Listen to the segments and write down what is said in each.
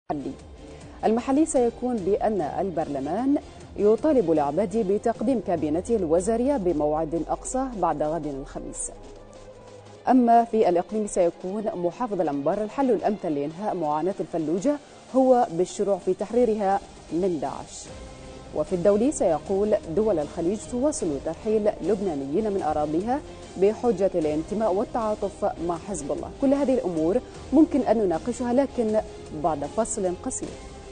المحلي سيكون بأن البرلمان يطالب العبادي بتقديم كابينته الوزارية بموعد أقصى بعد غد الخميس. أما في الإقليم سيكون محافظ الأنبار الحل الأمثل لإنهاء معاناة الفلوجة هو بالشروع في تحريرها من داعش. وفي الدولي سيقول دول الخليج تواصل ترحيل لبنانيين من أراضيها بحجة الانتماء والتعاطف مع حزب الله. كل هذه الأمور ممكن أن نناقشها لكن بعد فصل قصير.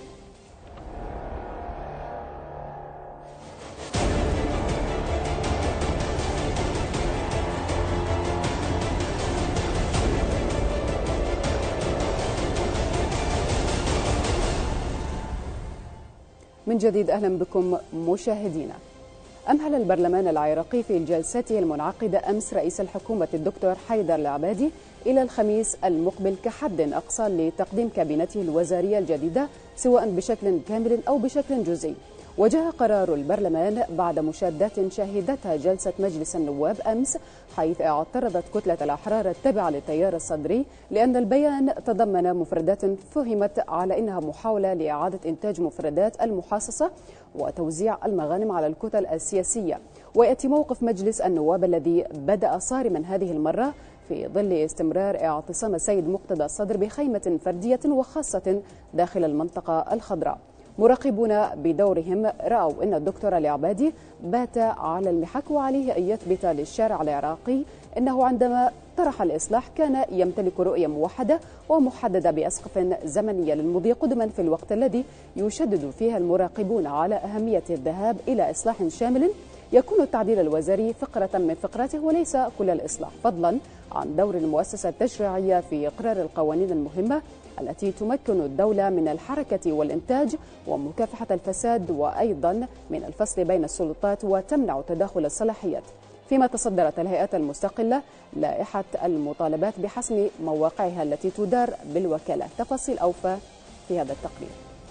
من جديد أهلا بكم مشاهدينا. أمهل البرلمان العراقي في جلسته المنعقدة أمس رئيس الحكومة الدكتور حيدر العبادي إلى الخميس المقبل كحد أقصى لتقديم كابينته الوزارية الجديدة سواء بشكل كامل أو بشكل جزئي. وجاء قرار البرلمان بعد مشادات شهدتها جلسة مجلس النواب أمس، حيث اعترضت كتلة الأحرار التابعة للتيار الصدري لأن البيان تضمن مفردات فهمت على أنها محاولة لإعادة إنتاج مفردات المحاصصة وتوزيع المغانم على الكتل السياسية. ويأتي موقف مجلس النواب الذي بدأ صارما هذه المرة في ظل استمرار اعتصام السيد مقتدى الصدر بخيمة فردية وخاصة داخل المنطقة الخضراء. مراقبون بدورهم رأوا أن الدكتور العبادي بات على المحك، وعليه أن يثبت للشارع العراقي أنه عندما طرح الإصلاح كان يمتلك رؤية موحدة ومحددة بأسقف زمنية للمضي قدما في الوقت الذي يشدد فيها المراقبون على أهمية الذهاب إلى إصلاح شامل يكون التعديل الوزاري فقرة من فقراته وليس كل الإصلاح، فضلا عن دور المؤسسة التشريعية في إقرار القوانين المهمة التي تمكن الدولة من الحركة والإنتاج ومكافحة الفساد، وأيضا من الفصل بين السلطات وتمنع تداخل الصلاحيات. فيما تصدرت الهيئات المستقلة لائحة المطالبات بحسم مواقعها التي تدار بالوكالة. تفاصيل أوفى في هذا التقرير.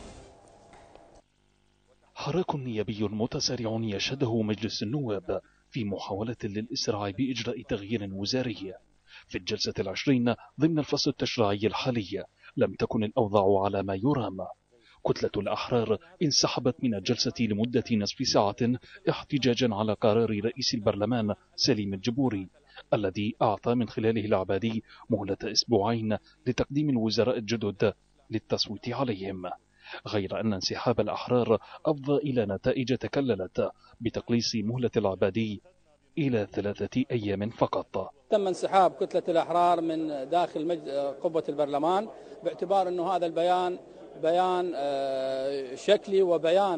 حراك نيابي متسارع يشهده مجلس النواب في محاولة للإسراع بإجراء تغيير وزاري. في الجلسة العشرين ضمن الفصل التشريعي الحالي لم تكن الأوضاع على ما يرام. كتلة الأحرار انسحبت من الجلسة لمدة نصف ساعة احتجاجا على قرار رئيس البرلمان سليم الجبوري الذي أعطى من خلاله العبادي مهلة أسبوعين لتقديم الوزراء الجدد للتصويت عليهم، غير أن انسحاب الأحرار أفضى إلى نتائج تكللت بتقليص مهلة العبادي إلى 3 أيام فقط. تم انسحاب كتلة الأحرار من داخل قبة البرلمان باعتبار أنه هذا البيان بيان شكلي وبيان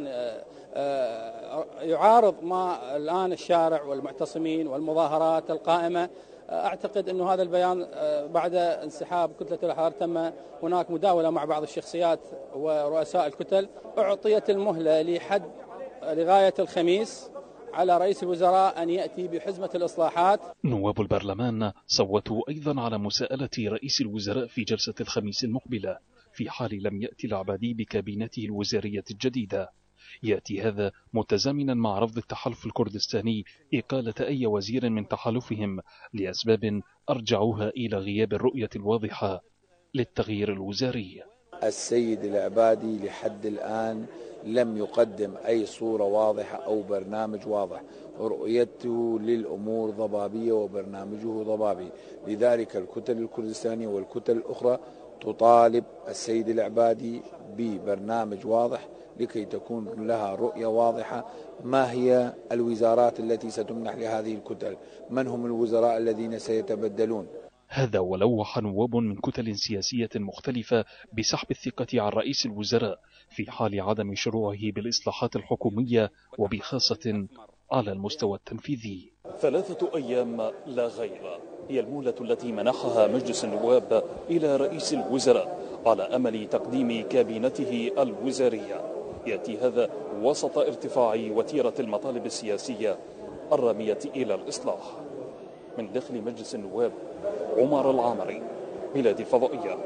يعارض ما الآن الشارع والمعتصمين والمظاهرات القائمة. أعتقد أنه هذا البيان بعد انسحاب كتلة الأحرار تم هناك مداولة مع بعض الشخصيات ورؤساء الكتل، أعطيت المهلة لغاية الخميس على رئيس الوزراء أن يأتي بحزمة الإصلاحات. نواب البرلمان صوتوا أيضا على مساءلة رئيس الوزراء في جلسة الخميس المقبلة في حال لم يأتي العبادي بكابينته الوزارية الجديدة. يأتي هذا متزامنا مع رفض التحالف الكردستاني إقالة أي وزير من تحالفهم لأسباب أرجعوها إلى غياب الرؤية الواضحة للتغيير الوزاري. السيد العبادي لحد الآن لم يقدم أي صورة واضحة أو برنامج واضح، رؤيته للأمور ضبابية وبرنامجه ضبابي. لذلك الكتل الكردستانية والكتل الأخرى تطالب السيد العبادي ببرنامج واضح لكي تكون لها رؤية واضحة. ما هي الوزارات التي ستمنح لهذه الكتل؟ من هم الوزراء الذين سيتبدلون؟ هذا ولوح نواب من كتل سياسية مختلفة بسحب الثقة عن رئيس الوزراء في حال عدم شروعه بالإصلاحات الحكومية وبخاصة على المستوى التنفيذي. 3 أيام لا غير هي المهلة التي منحها مجلس النواب إلى رئيس الوزراء على أمل تقديم كابينته الوزارية. يأتي هذا وسط ارتفاع وتيرة المطالب السياسية الرامية إلى الإصلاح. من داخل مجلس النواب، عمر العامري، بلاد فضائية.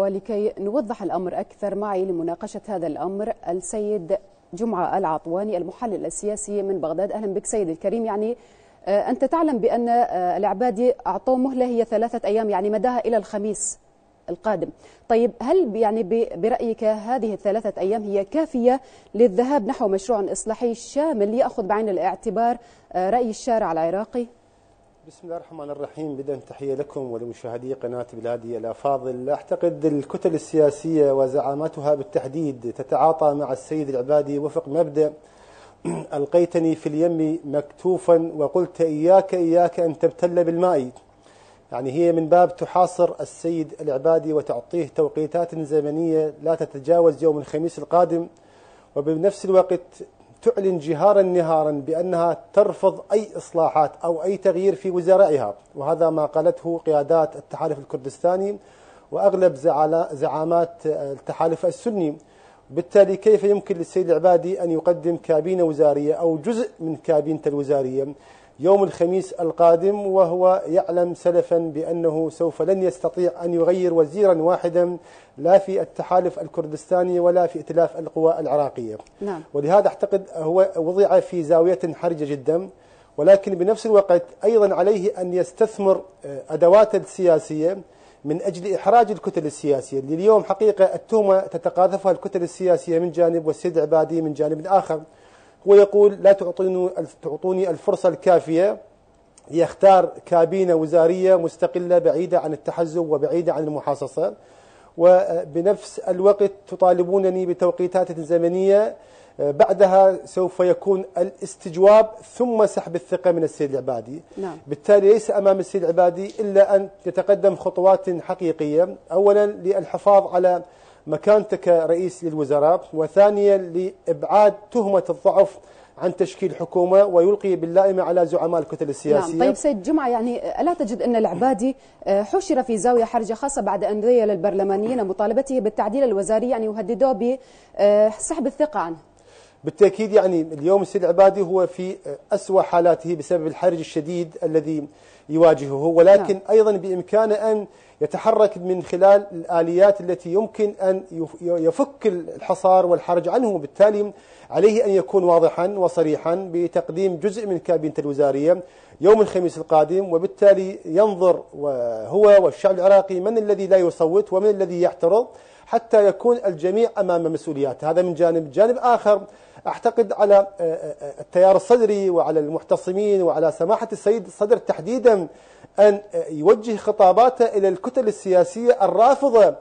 ولكي نوضح الأمر أكثر، معي لمناقشة هذا الأمر السيد جمعة العطواني المحلل السياسي من بغداد. أهلا بك سيد الكريم. يعني أنت تعلم بأن العبادي أعطوه مهلة هي 3 أيام، يعني مداها إلى الخميس القادم. طيب هل يعني برأيك هذه ال3 أيام هي كافية للذهاب نحو مشروع إصلاحي شامل يأخذ بعين الاعتبار رأي الشارع العراقي؟ بسم الله الرحمن الرحيم. بدءا تحية لكم ولمشاهدي قناة بلادي الأفاضل. أعتقد الكتل السياسية وزعاماتها بالتحديد تتعاطى مع السيد العبادي وفق مبدأ ألقيتني في اليم مكتوفا وقلت إياك أن تبتل بالماء. يعني هي من باب تحاصر السيد العبادي وتعطيه توقيتات زمنية لا تتجاوز يوم الخميس القادم، وبنفس الوقت تعلن جهارا نهارا بأنها ترفض أي إصلاحات أو أي تغيير في وزرائها، وهذا ما قالته قيادات التحالف الكردستاني وأغلب زعامات التحالف السني. بالتالي كيف يمكن للسيد العبادي أن يقدم كابينة وزارية أو جزء من كابينة الوزارية يوم الخميس القادم وهو يعلم سلفا بأنه سوف لن يستطيع أن يغير وزيرا واحدا لا في التحالف الكردستاني ولا في ائتلاف القوى العراقية. نعم. ولهذا أعتقد هو وضع في زاوية حرجة جدا، ولكن بنفس الوقت أيضا عليه أن يستثمر أدوات السياسية من أجل إحراج الكتل السياسية اللي اليوم حقيقة التهمة تتقاذفها الكتل السياسية من جانب والسيد العبادي من جانب آخر. هو يقول لا تعطوني الفرصة الكافية يختار كابينة وزارية مستقلة بعيدة عن التحزب وبعيدة عن المحاصصة، وبنفس الوقت تطالبونني بتوقيتات زمنية بعدها سوف يكون الاستجواب ثم سحب الثقة من السيد العبادي. نعم. بالتالي ليس أمام السيد العبادي إلا أن يتقدم خطوات حقيقية، أولا للحفاظ على مكانته كرئيس للوزراء، وثانيا لإبعاد تهمة الضعف عن تشكيل حكومة ويلقي باللائمة على زعماء الكتل السياسية. نعم. طيب سيد جمعة، يعني ألا تجد أن العبادي حشر في زاوية حرجة خاصة بعد أن ذيل البرلمانيين مطالبته بالتعديل الوزاري، يعني يهددوه بسحب الثقة عنه؟ بالتأكيد يعني اليوم السيد العبادي هو في أسوأ حالاته بسبب الحرج الشديد الذي يواجهه، ولكن نعم. أيضا بإمكانه أن يتحرك من خلال الآليات التي يمكن أن يفك الحصار والحرج عنه. بالتالي عليه أن يكون واضحا وصريحا بتقديم جزء من كابينة الوزارية يوم الخميس القادم، وبالتالي ينظر وهو والشعب العراقي من الذي لا يصوت ومن الذي يحترض حتى يكون الجميع أمام مسؤوليات. هذا من جانب آخر أعتقد على التيار الصدري وعلى المحتصمين وعلى سماحة السيد الصدر تحديدا أن يوجه خطاباته إلى الكتل السياسية الرافضة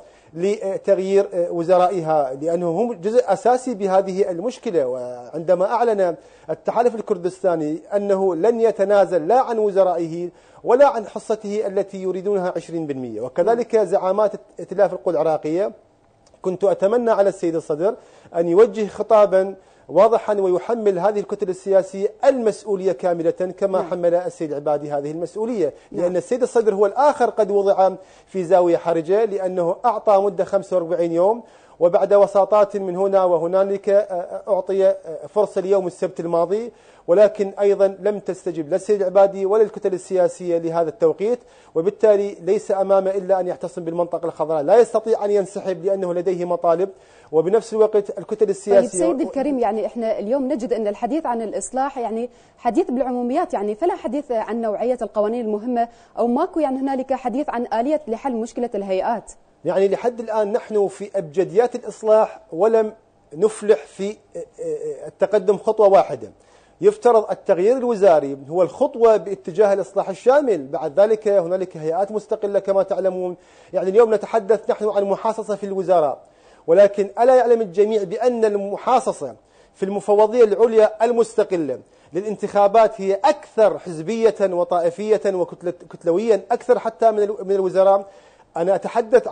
لتغيير وزرائها، لأنهم هم جزء أساسي بهذه المشكلة. وعندما أعلن التحالف الكردستاني أنه لن يتنازل لا عن وزرائه ولا عن حصته التي يريدونها 20%، وكذلك زعامات ائتلاف القوى العراقية، كنت أتمنى على السيد الصدر أن يوجه خطابا واضحا ويحمل هذه الكتل السياسية المسؤولية كاملة كما حمل السيد العبادي هذه المسؤولية، لأن السيد الصدر هو الآخر قد وضع في زاوية حرجة لأنه أعطى مدة 45 يوم، وبعد وساطات من هنا وهنالك أعطي فرصة اليوم السبت الماضي، ولكن أيضا لم تستجب لا السيد العبادي ولا الكتل السياسية لهذا التوقيت، وبالتالي ليس أمامه إلا أن يحتصم بالمنطقة الخضراء، لا يستطيع أن ينسحب لأنه لديه مطالب. وبنفس الوقت الكتل السياسية. طيب سيد الكريم، يعني احنا اليوم نجد أن الحديث عن الإصلاح يعني حديث بالعموميات، يعني فلا حديث عن نوعية القوانين المهمة أو ماكو يعني هنالك حديث عن آلية لحل مشكلة الهيئات. يعني لحد الآن نحن في أبجديات الإصلاح ولم نفلح في التقدم خطوة واحدة. يفترض التغيير الوزاري هو الخطوة باتجاه الإصلاح الشامل، بعد ذلك هنالك هيئات مستقلة كما تعلمون. يعني اليوم نتحدث نحن عن محاصصة في الوزراء، ولكن ألا يعلم الجميع بأن المحاصصة في المفوضية العليا المستقلة للانتخابات هي أكثر حزبية وطائفية وكتلويا أكثر حتى من الوزراء. أنا أتحدث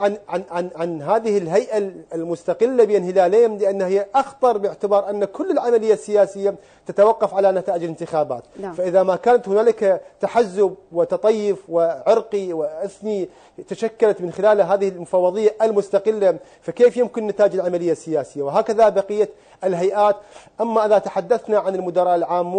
عن هذه الهيئة المستقلة بين هلالين لأنها هي أخطر، باعتبار أن كل العملية السياسية تتوقف على نتائج الانتخابات. نعم. فإذا ما كانت هنالك تحزب وتطيف وعرقي وإثني تشكلت من خلال هذه المفوضية المستقلة، فكيف يمكن نتاج العملية السياسية؟ وهكذا بقية الهيئات. أما إذا تحدثنا عن المدراء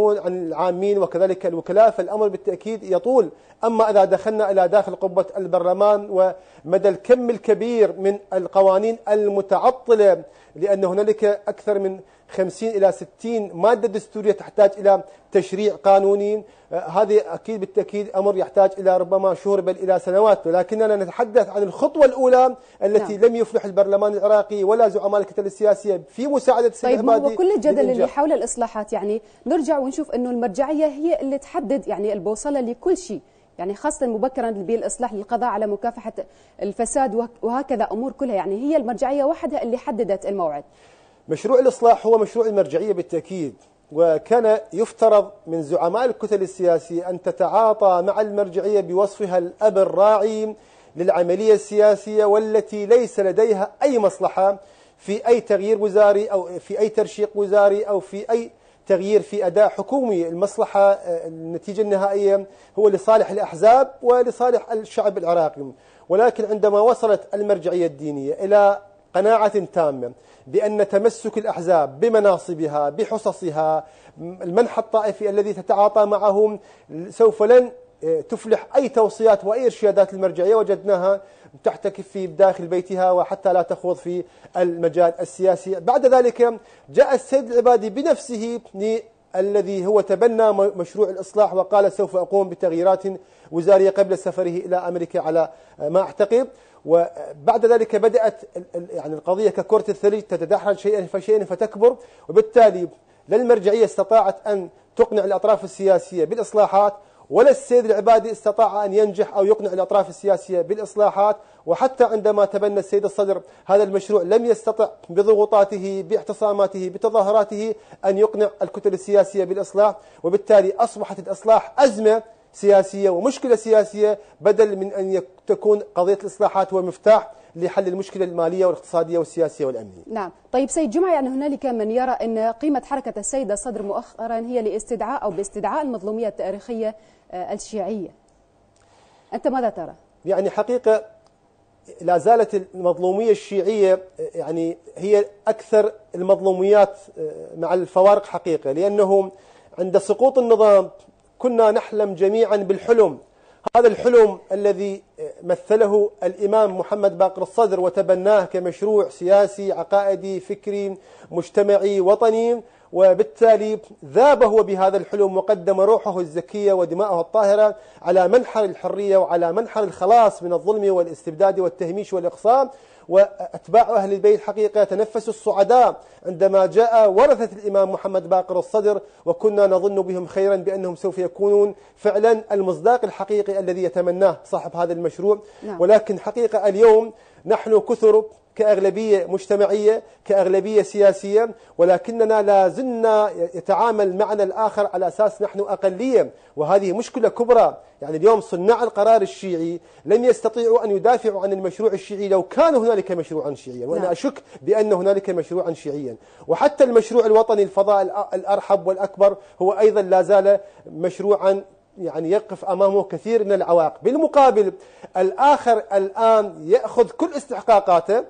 العامين وكذلك الوكلاء فالأمر بالتأكيد يطول. أما إذا دخلنا إلى داخل قبة البرلمان مدى الكم الكبير من القوانين المتعطلة، لأن هنالك أكثر من 50 إلى 60 مادة دستورية تحتاج إلى تشريع قانوني. هذه أكيد بالتأكيد أمر يحتاج إلى ربما شهور بل إلى سنوات، ولكننا نتحدث عن الخطوة الأولى التي لم يفلح البرلمان العراقي ولا زعماء الكتل السياسية في مساعدة السيد العبادي. طيب، وكل الجدل اللي حول الإصلاحات يعني نرجع ونشوف أنه المرجعية هي اللي تحدد يعني البوصلة لكل شيء، يعني خاصة مبكرا بالإصلاح للقضاء على مكافحة الفساد وهكذا أمور كلها، يعني هي المرجعية وحدها اللي حددت الموعد. مشروع الإصلاح هو مشروع المرجعية بالتأكيد، وكان يفترض من زعماء الكتل السياسية أن تتعاطى مع المرجعية بوصفها الأب الراعي للعملية السياسية، والتي ليس لديها أي مصلحة في أي تغيير وزاري أو في أي ترشيق وزاري أو في أي تغيير في أداء حكومي. المصلحة النتيجة النهائية هو لصالح الأحزاب ولصالح الشعب العراقي. ولكن عندما وصلت المرجعية الدينية إلى قناعة تامة بأن تمسك الأحزاب بمناصبها بحصصها المنحى الطائفي الذي تتعاطى معهم سوف لن تفلح أي توصيات وأي إرشادات المرجعية، وجدناها تحتكف في داخل بيتها وحتى لا تخوض في المجال السياسي. بعد ذلك جاء السيد العبادي بنفسه الذي هو تبنى مشروع الإصلاح وقال سوف أقوم بتغييرات وزارية قبل سفره إلى أمريكا على ما أعتقد. وبعد ذلك بدأت يعني القضية ككرة الثلج تتدحرج شيئا فشيئا فتكبر، وبالتالي لا المرجعية استطاعت أن تقنع الأطراف السياسية بالإصلاحات، ولا السيد العبادي استطاع أن ينجح أو يقنع الأطراف السياسية بالإصلاحات. وحتى عندما تبنى السيد الصدر هذا المشروع لم يستطع بضغوطاته باعتصاماته بتظاهراته أن يقنع الكتل السياسية بالإصلاح، وبالتالي أصبحت الإصلاح أزمة سياسية ومشكلة سياسية بدل من أن تكون قضية الإصلاحات هو مفتاح لحل المشكلة المالية والاقتصادية والسياسية والأمنية. نعم. طيب سيد جمعة، يعني هنالك من يرى أن قيمة حركة السيد الصدر مؤخرا هي لاستدعاء أو باستدعاء المظلومية التاريخية الشيعية، أنت ماذا ترى؟ يعني حقيقة لا زالت المظلومية الشيعية يعني هي أكثر المظلوميات مع الفوارق حقيقة، لأنه عند سقوط النظام كنا نحلم جميعا بالحلم، هذا الحلم الذي مثله الإمام محمد باقر الصدر وتبناه كمشروع سياسي عقائدي فكري مجتمعي وطني، وبالتالي ذاب هو بهذا الحلم وقدم روحه الزكية ودماءه الطاهرة على منحر الحرية وعلى منحر الخلاص من الظلم والاستبداد والتهميش والإقصاء. وأتباع أهل البيت حقيقة تنفسوا الصعداء عندما جاء ورثة الإمام محمد باقر الصدر، وكنا نظن بهم خيرا بأنهم سوف يكونون فعلا المصداق الحقيقي الذي يتمناه صاحب هذا المشروع. ولكن حقيقة اليوم نحن كثر كأغلبية مجتمعية كأغلبية سياسية، ولكننا لا زلنا يتعامل معنا الآخر على أساس نحن أقلية، وهذه مشكلة كبرى. يعني اليوم صناع القرار الشيعي لم يستطيعوا أن يدافعوا عن المشروع الشيعي لو كان هنالك مشروعا شيعيا، وأنا أشك بأن هنالك مشروعا شيعيا. وحتى المشروع الوطني الفضاء الأرحب والأكبر هو أيضا لا زال مشروعا يعني يقف أمامه كثير من العوائق. بالمقابل الآخر الآن يأخذ كل استحقاقاته،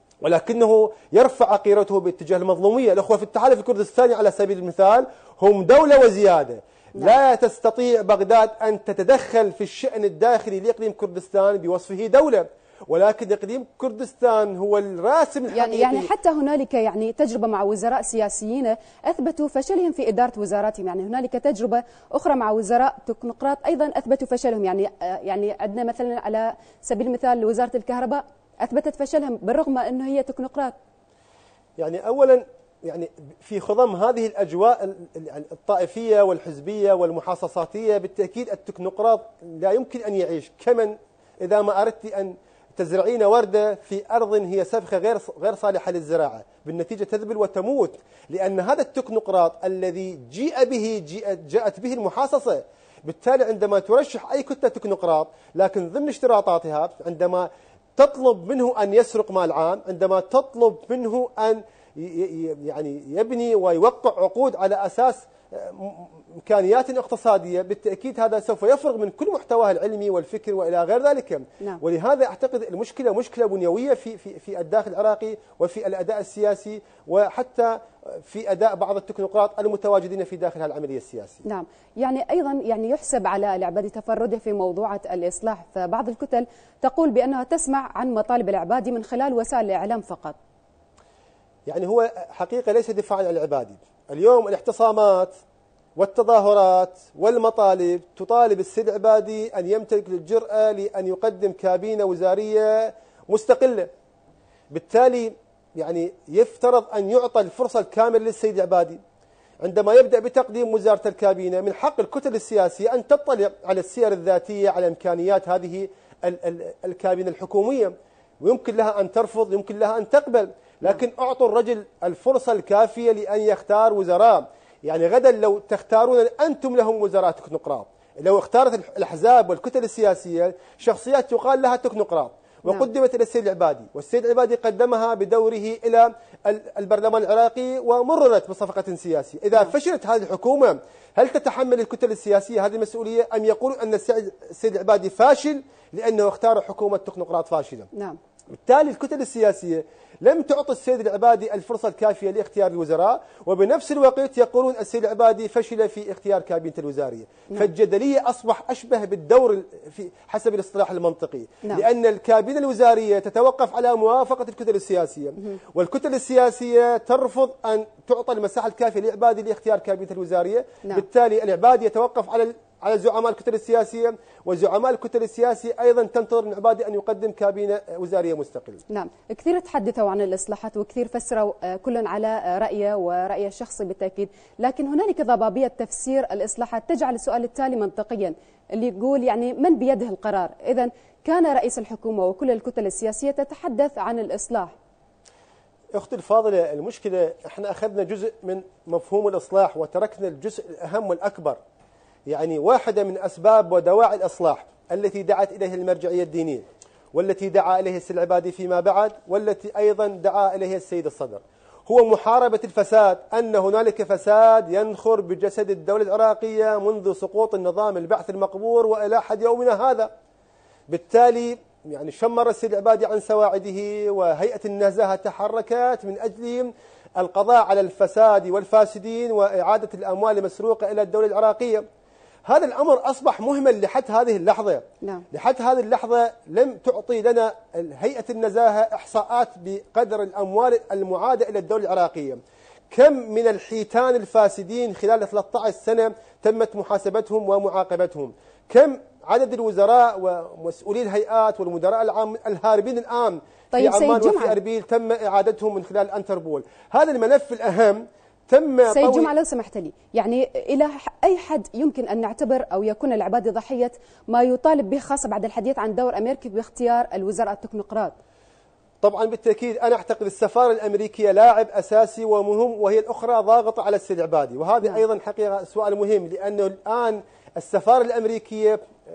ولكنه يرفع عقيرته باتجاه المظلومية. الأخوة في التحالف الكردستاني على سبيل المثال هم دولة وزيادة، لا تستطيع بغداد أن تتدخل في الشأن الداخلي لإقليم كردستان بوصفه دولة، ولكن إقليم كردستان هو الراسم الحقيقي. يعني حتى هنالك يعني تجربة مع وزراء سياسيين أثبتوا فشلهم في إدارة وزاراتهم، يعني هنالك تجربة أخرى مع وزراء تكنوقراط أيضا أثبتوا فشلهم. يعني عندنا مثلا على سبيل المثال وزارة الكهرباء أثبتت فشلهم بالرغم أنه هي تكنوقراط. يعني أولا يعني في خضم هذه الأجواء الطائفية والحزبية والمحاصصاتية بالتأكيد التكنوقراط لا يمكن أن يعيش. كمن إذا ما أردت أن تزرعين وردة في أرض هي سفخة غير صالحة للزراعة، بالنتيجة تذبل وتموت، لأن هذا التكنوقراط الذي جاءت به المحاصصة. بالتالي عندما ترشح أي كتلة تكنوقراط لكن ضمن اشتراطاتها عندما تطلب منه أن يسرق مال عام، عندما تطلب منه أن يعني يبني ويوقع عقود على أساس إمكانيات اقتصادية، بالتأكيد هذا سوف يفرغ من كل محتواه العلمي والفكر وإلى غير ذلك. نعم. ولهذا أعتقد المشكلة مشكلة بنيوية في الداخل العراقي وفي الأداء السياسي، وحتى في أداء بعض التكنوقراط المتواجدين في داخل العملية السياسية. نعم، يعني أيضا يحسب على العبادي تفرده في موضوعة الإصلاح، فبعض الكتل تقول بأنها تسمع عن مطالب العبادي من خلال وسائل الإعلام فقط. يعني هو حقيقة ليس دفاعا عن العبادي. اليوم الاعتصامات والتظاهرات والمطالب تطالب السيد العبادي أن يمتلك الجرأة لأن يقدم كابينة وزارية مستقلة. بالتالي يعني يفترض أن يعطى الفرصة الكاملة للسيد العبادي عندما يبدأ بتقديم وزارة الكابينة. من حق الكتل السياسية أن تطلع على السير الذاتية على إمكانيات هذه الكابينة الحكومية، ويمكن لها أن ترفض، يمكن لها أن تقبل، لكن أعطوا الرجل الفرصة الكافية لأن يختار وزراء. يعني غدا لو تختارون أنتم لهم وزراء تكنوقراط، لو اختارت الأحزاب والكتل السياسية شخصيات يقال لها تكنوقراط وقدمت إلى السيد العبادي، والسيد العبادي قدمها بدوره إلى البرلمان العراقي ومررت بصفقة سياسية. إذا فشلت هذه الحكومة هل تتحمل الكتل السياسية هذه المسؤولية، أم يقولوا أن السيد العبادي فاشل لأنه اختار حكومة تكنوقراط فاشلة؟ نعم. بالتالي الكتل السياسية لم تعطي السيد العبادي الفرصة الكافية لاختيار الوزراء، وبنفس الوقت يقولون السيد العبادي فشل في اختيار كابينة الوزارية. نعم. فالجدلية أصبح أشبه بالدور في حسب الاصطلاح المنطقي. نعم. لأن الكابينة الوزارية تتوقف على موافقة الكتل السياسية، والكتل السياسية ترفض أن تعطى المساحة الكافية للعبادي لاختيار كابينة الوزارية. نعم. بالتالي العبادي يتوقف على زعماء الكتل السياسية، وزعماء الكتل السياسية أيضا تنتظر من العبادي أن يقدم كابينة وزارية مستقلة. نعم، كثير تحدثوا عن الإصلاحات وكثير فسروا كل على رأيه ورأيه الشخصي بالتأكيد، لكن هنالك ضبابية تفسير الإصلاحات تجعل السؤال التالي منطقيا اللي يقول يعني من بيده القرار؟ إذا كان رئيس الحكومة وكل الكتل السياسية تتحدث عن الإصلاح. أختي الفاضلة، المشكلة احنا أخذنا جزء من مفهوم الإصلاح وتركنا الجزء الأهم والأكبر. يعني واحدة من أسباب ودواعي الإصلاح التي دعت إليه المرجعية الدينية، والتي دعا إليه السيد العبادي فيما بعد، والتي أيضا دعا إليه السيد الصدر، هو محاربة الفساد. أن هنالك فساد ينخر بجسد الدولة العراقية منذ سقوط النظام البعث المقبور وإلى حد يومنا هذا. بالتالي يعني شمر السيد العبادي عن سواعده، وهيئة النزاهة تحركت من أجل القضاء على الفساد والفاسدين وإعادة الأموال المسروقة إلى الدولة العراقية. هذا الأمر أصبح مهمل لحد هذه اللحظة. نعم. لحد هذه اللحظة لم تعطي لنا هيئة النزاهة إحصاءات بقدر الأموال المعادة إلى الدولة العراقية. كم من الحيتان الفاسدين خلال 13 سنة تمت محاسبتهم ومعاقبتهم؟ كم عدد الوزراء ومسؤولي الهيئات والمدراء العام الهاربين الآن طيب في عمان وفي أربيل تم إعادتهم من خلال الانتربول؟ هذا الملف الأهم تم سيد جمعة لو سمحت لي، يعني إلى أي حد يمكن أن نعتبر أو يكون العبادي ضحية ما يطالب به، خاصة بعد الحديث عن دور أمريكا باختيار الوزراء التكنوقراط؟ طبعا بالتأكيد أنا أعتقد السفارة الأمريكية لاعب أساسي ومهم، وهي الأخرى ضاغطة على السيد العبادي، وهذا أيضا حقيقة سؤال مهم، لأنه الآن السفارة الأمريكية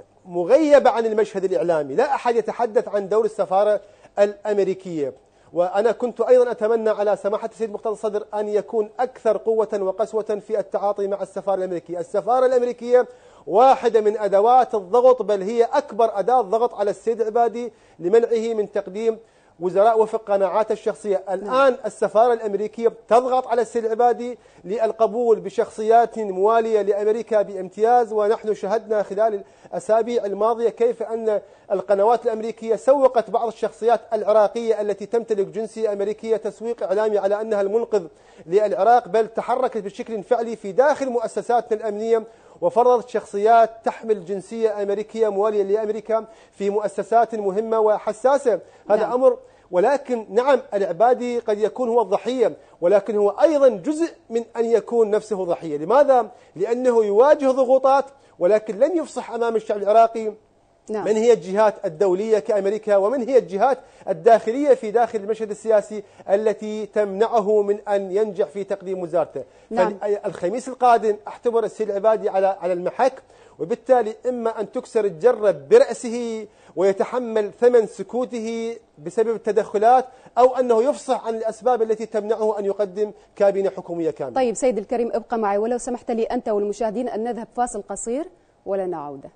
مغيبة عن المشهد الإعلامي، لا أحد يتحدث عن دور السفارة الأمريكية. وأنا كنت أيضا أتمنى على سماحة السيد مقتدى الصدر أن يكون أكثر قوة وقسوة في التعاطي مع السفارة الأمريكية. السفارة الأمريكية واحدة من أدوات الضغط، بل هي أكبر أداة ضغط على السيد العبادي لمنعه من تقديم وزراء وفق قناعاته الشخصية. الآن السفارة الأمريكية تضغط على السيد العبادي للقبول بشخصيات موالية لأمريكا بامتياز، ونحن شهدنا خلال الأسابيع الماضية كيف أن القنوات الأمريكية سوقت بعض الشخصيات العراقية التي تمتلك جنسية أمريكية تسويق إعلامي على أنها المنقذ للعراق، بل تحركت بشكل فعلي في داخل مؤسساتنا الأمنية وفرضت شخصيات تحمل جنسية أمريكية موالية لأمريكا في مؤسسات مهمة وحساسة. هذا نعم. أمر، ولكن نعم العبادي قد يكون هو الضحية، ولكن هو أيضا جزء من أن يكون نفسه ضحية. لماذا؟ لأنه يواجه ضغوطات، ولكن لن يفصح أمام الشعب العراقي نعم. من هي الجهات الدولية كأمريكا، ومن هي الجهات الداخلية في داخل المشهد السياسي التي تمنعه من أن ينجح في تقديم وزارته. نعم. فالخميس القادم اعتبر السيد العبادي على المحك، وبالتالي إما أن تكسر الجرة برأسه ويتحمل ثمن سكوته بسبب التدخلات، أو أنه يفصح عن الأسباب التي تمنعه أن يقدم كابينة حكومية كاملة. طيب سيد الكريم، ابقى معي ولو سمحت لي أنت والمشاهدين أن نذهب فاصل قصير ولنا عودة.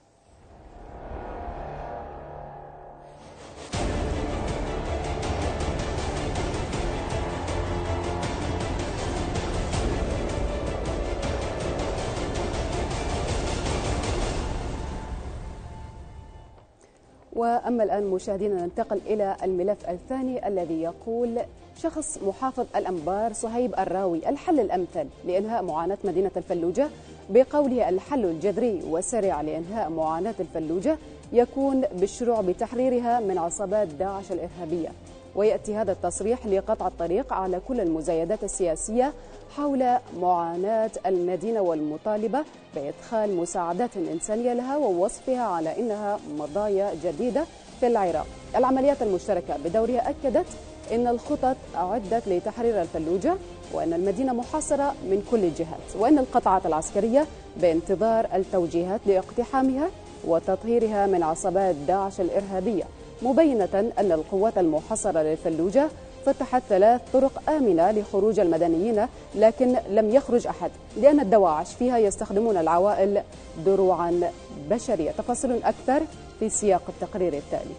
وأما الآن مشاهدينا ننتقل إلى الملف الثاني الذي يقول: شخص محافظ الأنبار صهيب الراوي الحل الأمثل لإنهاء معاناة مدينة الفلوجة. بقوله الحل الجذري والسريع لإنهاء معاناة الفلوجة يكون بالشروع بتحريرها من عصابات داعش الإرهابية. ويأتي هذا التصريح لقطع الطريق على كل المزايدات السياسية حول معاناة المدينة والمطالبة بإدخال مساعدات إنسانية لها ووصفها على أنها مضايا جديدة في العراق. العمليات المشتركة بدورها أكدت أن الخطط أعدت لتحرير الفلوجة، وأن المدينة محاصرة من كل الجهات، وأن القطاعات العسكرية بانتظار التوجيهات لاقتحامها وتطهيرها من عصابات داعش الإرهابية، مبينة أن القوات المحاصرة للفلوجة فتحت 3 طرق آمنة لخروج المدنيين، لكن لم يخرج أحد لأن الدواعش فيها يستخدمون العوائل دروعا بشرية. تفاصيل أكثر في سياق التقرير التالي.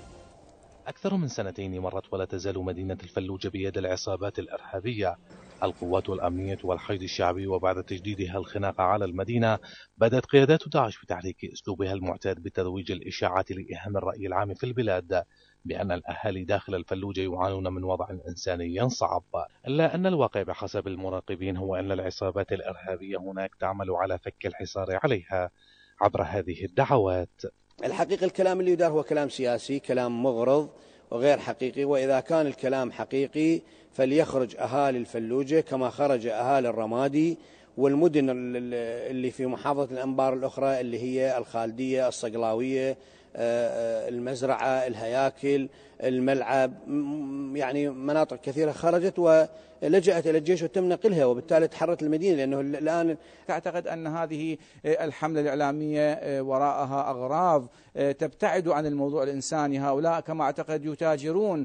أكثر من 2 مرت ولا تزال مدينة الفلوجة بيد العصابات الإرهابية. القوات الأمنية والحشد الشعبي وبعد تجديدها الخناق على المدينة بدأت قيادات داعش بتحريك أسلوبها المعتاد بترويج الإشاعات لإيهام الرأي العام في البلاد بأن الأهالي داخل الفلوجة يعانون من وضع إنساني صعب، إلا أن الواقع بحسب المراقبين هو أن العصابات الإرهابية هناك تعمل على فك الحصار عليها عبر هذه الدعوات. الحقيقة الكلام اللي يدار هو كلام سياسي، كلام مغرض وغير حقيقي، وإذا كان الكلام حقيقي فليخرج أهالي الفلوجة كما خرج أهالي الرمادي والمدن اللي في محافظة الأنبار الأخرى اللي هي الخالدية، الصقلاوية، المزرعة، الهياكل، الملعب، يعني مناطق كثيرة خرجت ولجأت إلى الجيش وتم نقلها، وبالتالي تحررت المدينة. لأنه الآن أعتقد أن هذه الحملة الإعلامية وراءها أغراض تبتعد عن الموضوع الإنساني. هؤلاء كما أعتقد يتاجرون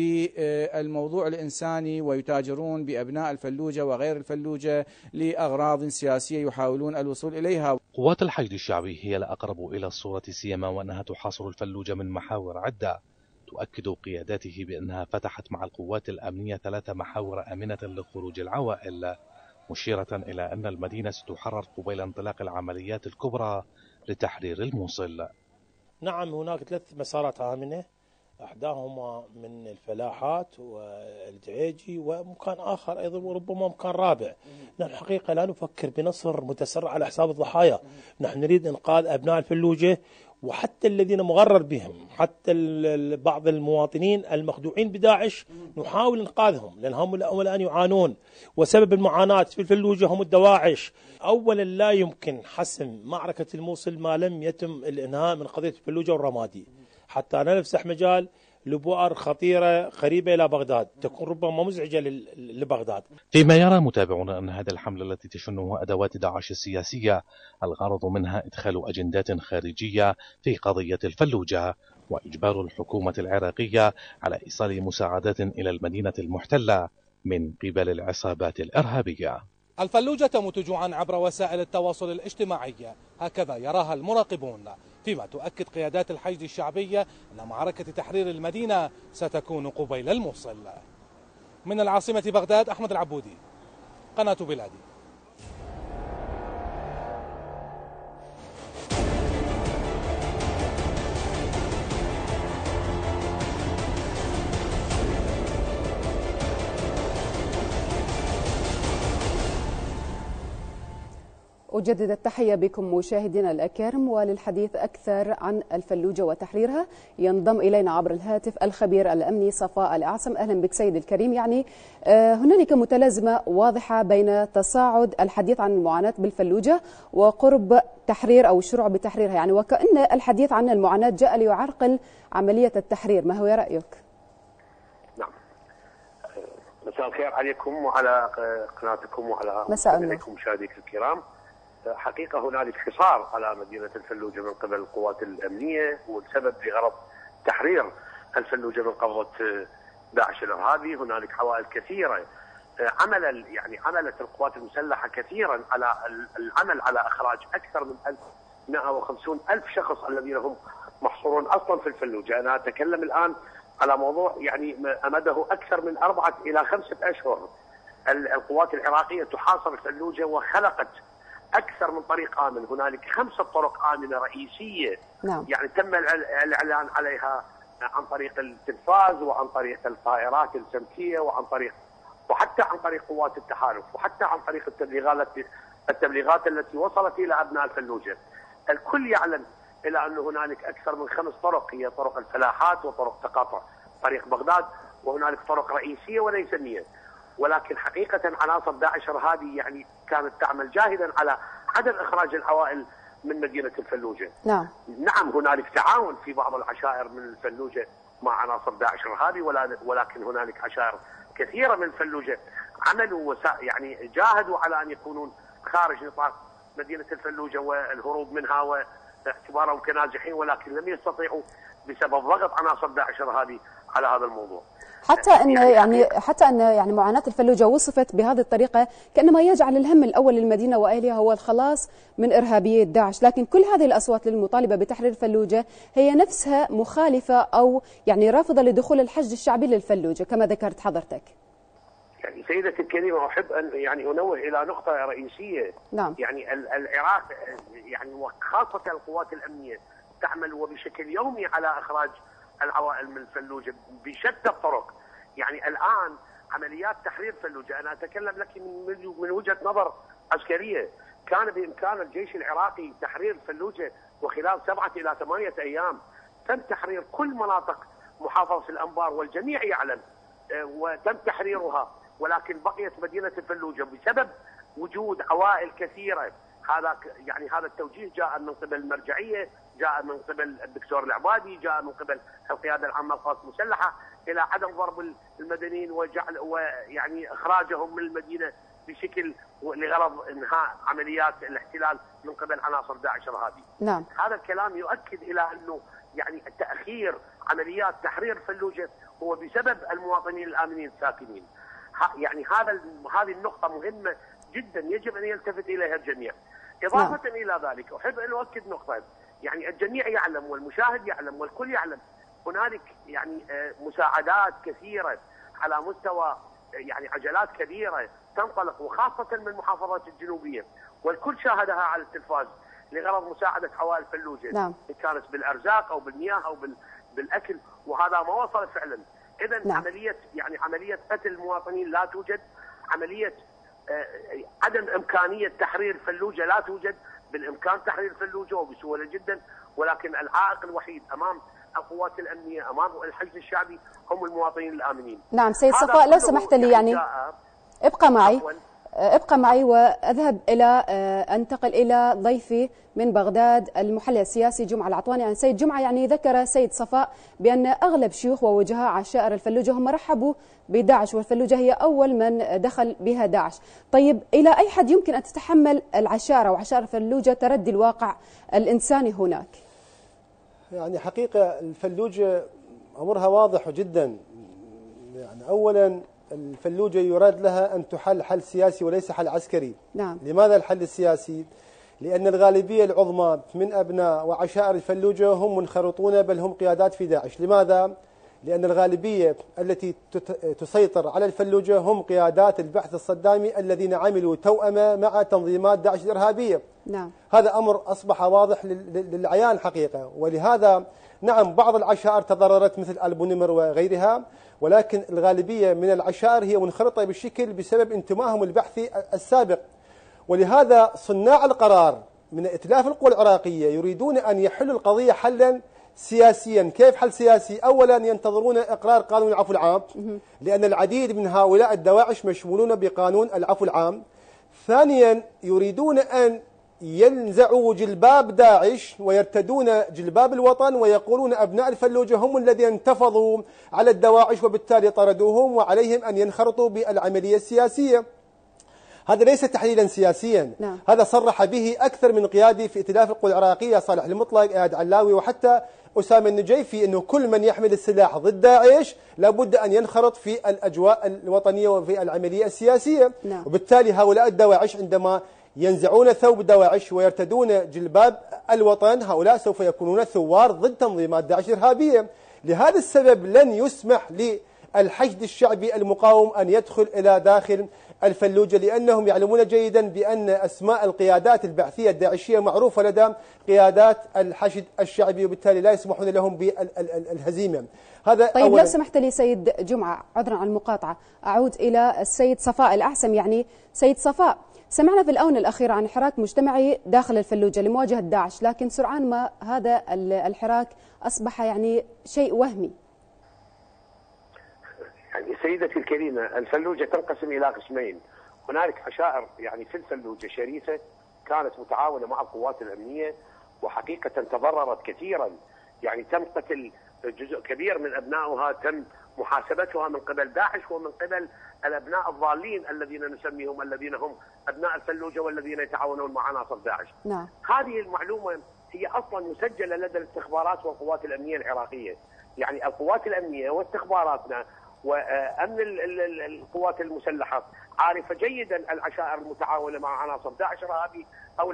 بالموضوع الإنساني ويتاجرون بأبناء الفلوجة وغير الفلوجة لأغراض سياسية يحاولون الوصول إليها. قوات الحشد الشعبي هي الأقرب إلى الصورة، سيما وأنها تحاصر الفلوجة من محاور عدة. تؤكد قياداته بأنها فتحت مع القوات الأمنية 3 محاور آمنة لخروج العوائل، مشيرة إلى أن المدينة ستحرر قبيل انطلاق العمليات الكبرى لتحرير الموصل. نعم، هناك 3 مسارات آمنة، أحداهما من الفلاحات والدعيجي ومكان آخر أيضا وربما مكان رابع. نحن الحقيقة لا نفكر بنصر متسرع على حساب الضحايا، نحن نريد إنقاذ أبناء الفلوجة وحتى الذين مغرر بهم، حتى بعض المواطنين المخدوعين بداعش نحاول إنقاذهم، لأن هم الآن يعانون، وسبب المعاناة في الفلوجة هم الدواعش. أولا لا يمكن حسم معركة الموصل ما لم يتم الإنهاء من قضية الفلوجة والرمادي، حتى لا نفسح مجال لبؤر خطيرة قريبة إلى بغداد تكون ربما مزعجة لبغداد. فيما يرى متابعون أن هذه الحملة التي تشنها أدوات داعش السياسية الغرض منها إدخال أجندات خارجية في قضية الفلوجة وإجبار الحكومة العراقية على إيصال مساعدات إلى المدينة المحتلة من قبل العصابات الإرهابية. الفلوجة تموت جوعا عبر وسائل التواصل الاجتماعي، هكذا يراها المراقبون، فيما تؤكد قيادات الحشد الشعبي أن معركة تحرير المدينة ستكون قبيل الموصل. من العاصمة بغداد، أحمد العبودي، قناة بلادي. أجدد التحية بكم مشاهدينا الأكارم، وللحديث أكثر عن الفلوجة وتحريرها ينضم إلينا عبر الهاتف الخبير الأمني صفاء الأعصم. أهلا بك سيد الكريم. يعني هنالك متلازمة واضحة بين تصاعد الحديث عن المعاناة بالفلوجة وقرب تحرير أو الشروع بتحريرها، يعني وكأن الحديث عن المعاناة جاء ليعرقل عملية التحرير، ما هو رأيك؟ نعم، مساء الخير عليكم وعلى قناتكم وعلى مشاهديكم الكرام. حقيقة هنالك حصار على مدينة الفلوجة من قبل القوات الأمنية، والسبب بغرض تحرير الفلوجة من قبضة داعش الإرهابي. هنالك عوائل كثيرة عملت القوات المسلحة كثيرا على العمل على إخراج أكثر من 150 ألف شخص الذين هم محصورون أصلا في الفلوجة. أنا أتكلم الآن على موضوع أمده أكثر من 4 إلى 5 أشهر. القوات العراقية تحاصر الفلوجة وخلقت أكثر من طريق آمن. هنالك 5 طرق آمنة رئيسية تم الإعلان عليها عن طريق التلفاز وعن طريق الطائرات السمكية وحتى عن طريق قوات التحالف وحتى عن طريق التبليغات التي وصلت إلى أبناء الفلوجة. الكل يعلم إلى أن هنالك أكثر من 5 طرق، هي طرق الفلاحات وطرق تقاطع طريق بغداد، وهنالك طرق رئيسية وليسنية. ولكن حقيقة عناصر داعش هذه كانت تعمل جاهدا على عدم إخراج العوائل من مدينة الفلوجة. نعم هنالك تعاون في بعض العشائر من الفلوجة مع عناصر داعش الإرهابي، ولكن هنالك عشائر كثيرة من الفلوجة عملوا جاهدوا على أن يكونون خارج نطاق مدينة الفلوجة والهروب منها واعتبارهم كناجحين، ولكن لم يستطيعوا بسبب ضغط عناصر داعش الإرهابي على هذا الموضوع. حتى ان معاناة الفلوجة وصفت بهذه الطريقة كأنما يجعل الهم الأول للمدينة وأهلها هو الخلاص من إرهابية داعش، لكن كل هذه الأصوات للمطالبة بتحرير الفلوجة هي نفسها مخالفة أو رافضة لدخول الحشد الشعبي للفلوجة كما ذكرت حضرتك. سيدتي الكريمة، أحب أن أنوه إلى نقطة رئيسية. نعم. العراق وخاصة القوات الأمنية تعمل وبشكل يومي على إخراج العوائل من الفلوجة بشتى الطرق. الآن عمليات تحرير فلوجة، أنا أتكلم لك من وجهة نظر عسكرية، كان بإمكان الجيش العراقي تحرير فلوجة وخلال 7 إلى 8 أيام تم تحرير كل مناطق محافظة الأنبار والجميع يعلم، وتم تحريرها، ولكن بقيت مدينة الفلوجة بسبب وجود عوائل كثيرة. هذا التوجيه جاء من قبل المرجعية، جاء من قبل الدكتور العبادي، جاء من قبل القيادة العامة للقوات المسلحة إلى عدم ضرب المدنيين إخراجهم من المدينة بشكل لغرض إنهاء عمليات الاحتلال من قبل عناصر داعش الإرهابي. نعم. هذا الكلام يؤكد إلى أنه تأخير عمليات تحرير فلوجة هو بسبب المواطنين الآمنين الساكنين. هذه النقطة مهمة جدا يجب أن يلتفت إليها الجميع. إضافة إلى ذلك أحب أن أؤكد نقطة، الجميع يعلم والمشاهد يعلم والكل يعلم هنالك مساعدات كثيرة على مستوى عجلات كبيرة تنطلق وخاصة من المحافظات الجنوبية، والكل شاهدها على التلفاز لغرض مساعدة عوائل فلوجة. نعم. كانت بالأرزاق أو بالمياه أو بالأكل، وهذا ما وصل فعلا. إذا نعم. عملية قتل المواطنين لا توجد، عملية عدم إمكانية تحرير فلوجة لا توجد. بالإمكان تحرير فلوجة وبسهولة جدا، ولكن العائق الوحيد أمام القوات الأمنية أمام الحشد الشعبي هم المواطنين الآمنين. نعم سيد صفاء، لو سمحت لي ابقى معي وأذهب إلى أنتقل إلى ضيفي من بغداد المحلل السياسي جمعة العطواني. سيد جمعة، ذكر سيد صفاء بأن أغلب شيوخ ووجهاء عشائر الفلوجة هم رحبوا بداعش، والفلوجة هي أول من دخل بها داعش. طيب إلى أي حد يمكن أن تتحمل العشائر وعشائر الفلوجة تردي الواقع الإنساني هناك؟ حقيقة الفلوجة أمرها واضح جدا. أولا الفلوجة يراد لها أن تحل حل سياسي وليس حل عسكري. نعم. لماذا الحل السياسي؟ لأن الغالبية العظمى من أبناء وعشائر الفلوجة هم منخرطون بل هم قيادات في داعش. لماذا؟ لأن الغالبية التي تسيطر على الفلوجة هم قيادات البعث الصدامي الذين عملوا توأمة مع تنظيمات داعش الإرهابية. نعم. هذا أمر أصبح واضح للعيان حقيقة. ولهذا نعم بعض العشائر تضررت مثل البونمر وغيرها، ولكن الغالبية من العشائر هي منخرطة بالشكل بسبب انتمائهم البحثي السابق. ولهذا صناع القرار من ائتلاف القوى العراقية يريدون أن يحلوا القضية حلا سياسيا. كيف حل سياسي؟ أولا ينتظرون إقرار قانون العفو العام، لأن العديد من هؤلاء الدواعش مشمولون بقانون العفو العام. ثانيا يريدون أن ينزعوا جلباب داعش ويرتدون جلباب الوطن ويقولون أبناء الفلوجة هم الذين انتفضوا على الدواعش وبالتالي طردوهم وعليهم أن ينخرطوا بالعملية السياسية. هذا ليس تحليلا سياسيا. هذا صرح به أكثر من قيادي في ائتلاف القوى العراقية، صالح المطلق، إياد علاوي، وحتى أسامة النجيفي، أنه كل من يحمل السلاح ضد داعش لابد أن ينخرط في الأجواء الوطنية وفي العملية السياسية. وبالتالي هؤلاء الدواعش عندما ينزعون ثوب دواعش ويرتدون جلباب الوطن، هؤلاء سوف يكونون ثوار ضد تنظيمات داعش الإرهابية. لهذا السبب لن يسمح للحشد الشعبي المقاوم أن يدخل إلى داخل الفلوجة، لأنهم يعلمون جيدا بأن أسماء القيادات البعثية الداعشية معروفة لدى قيادات الحشد الشعبي، وبالتالي لا يسمحون لهم بالهزيمة. هذا طيب لو سمحت لي سيد جمعة، عذرا عن المقاطعة، أعود إلى السيد صفاء الأعسم. يعني سيد صفاء، سمعنا في الآونة الأخيرة عن حراك مجتمعي داخل الفلوجة لمواجهة داعش، لكن سرعان ما هذا الحراك أصبح يعني شيء وهمي. يعني سيدتي الكريمة، الفلوجة تنقسم إلى قسمين. هنالك عشائر يعني في الفلوجة شريفة كانت متعاونة مع القوات الأمنية، وحقيقة تضررت كثيرا. يعني تم قتل جزء كبير من أبنائها، تم محاسبتها من قبل داعش ومن قبل الأبناء الضالين الذين نسميهم الذين هم أبناء الفلوجة والذين يتعاونون مع عناصر داعش. نعم. هذه المعلومة هي أصلا مسجلة لدى الاستخبارات والقوات الأمنية العراقية. يعني القوات الأمنية واستخباراتنا وأمن القوات المسلحة عارفة جيدا العشائر المتعاونة مع عناصر داعش الإرهابي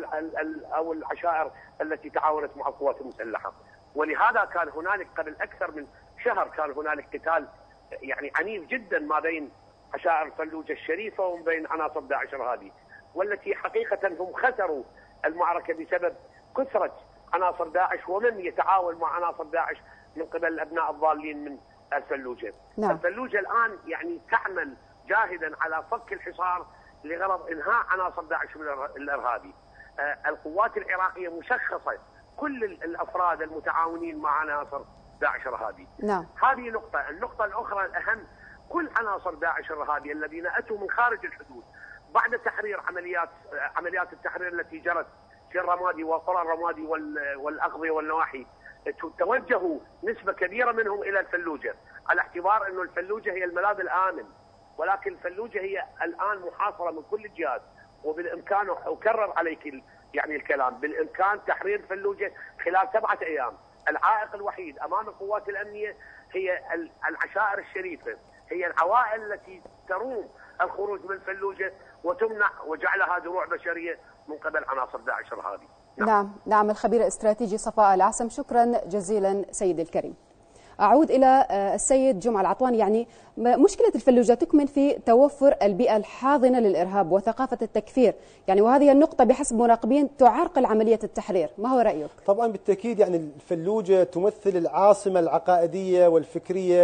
أو العشائر التي تعاونت مع القوات المسلحة. ولهذا كان هنالك قبل أكثر من شهر كان هنالك قتال يعني عنيف جدا ما بين عشائر الفلوجة الشريفة وما بين عناصر داعش الإرهابي، والتي حقيقة هم خسروا المعركة بسبب كثرة عناصر داعش ومن يتعاون مع عناصر داعش من قبل الأبناء الضالين من الفلوجة. نعم. الفلوجة الآن يعني تعمل جاهدا على فك الحصار لغرض إنهاء عناصر داعش الإرهابي. القوات العراقية مشخصة كل الأفراد المتعاونين مع عناصر داعش الإرهابي. نعم. هذه نقطة. النقطة الأخرى الأهم، كل عناصر داعش الإرهابي الذين أتوا من خارج الحدود بعد تحرير عمليات التحرير التي جرت في الرمادي وقرى الرمادي والأقضية والنواحي، توجهوا نسبة كبيرة منهم إلى الفلوجة، على اعتبار أنه الفلوجة هي الملاذ الآمن. ولكن الفلوجة هي الآن محاصرة من كل الجهات، وبالإمكان، أكرر عليك يعني الكلام، بالإمكان تحرير الفلوجة خلال 7 أيام. العائق الوحيد أمام القوات الأمنية هي العشائر الشريفة، هي العوائل التي تروم الخروج من الفلوجة وتمنع وجعلها دروع بشرية من قبل عناصر داعش الإرهابي. نعم. الخبير الاستراتيجي صفاء الأعسم، شكرا جزيلا سيدي الكريم. أعود إلى السيد جمعة العطواني. يعني مشكلة الفلوجة تكمن في توفر البيئة الحاضنة للإرهاب وثقافة التكفير، يعني وهذه النقطة بحسب مراقبين تعرقل عملية التحرير. ما هو رأيك؟ طبعا بالتأكيد يعني الفلوجة تمثل العاصمة العقائدية والفكرية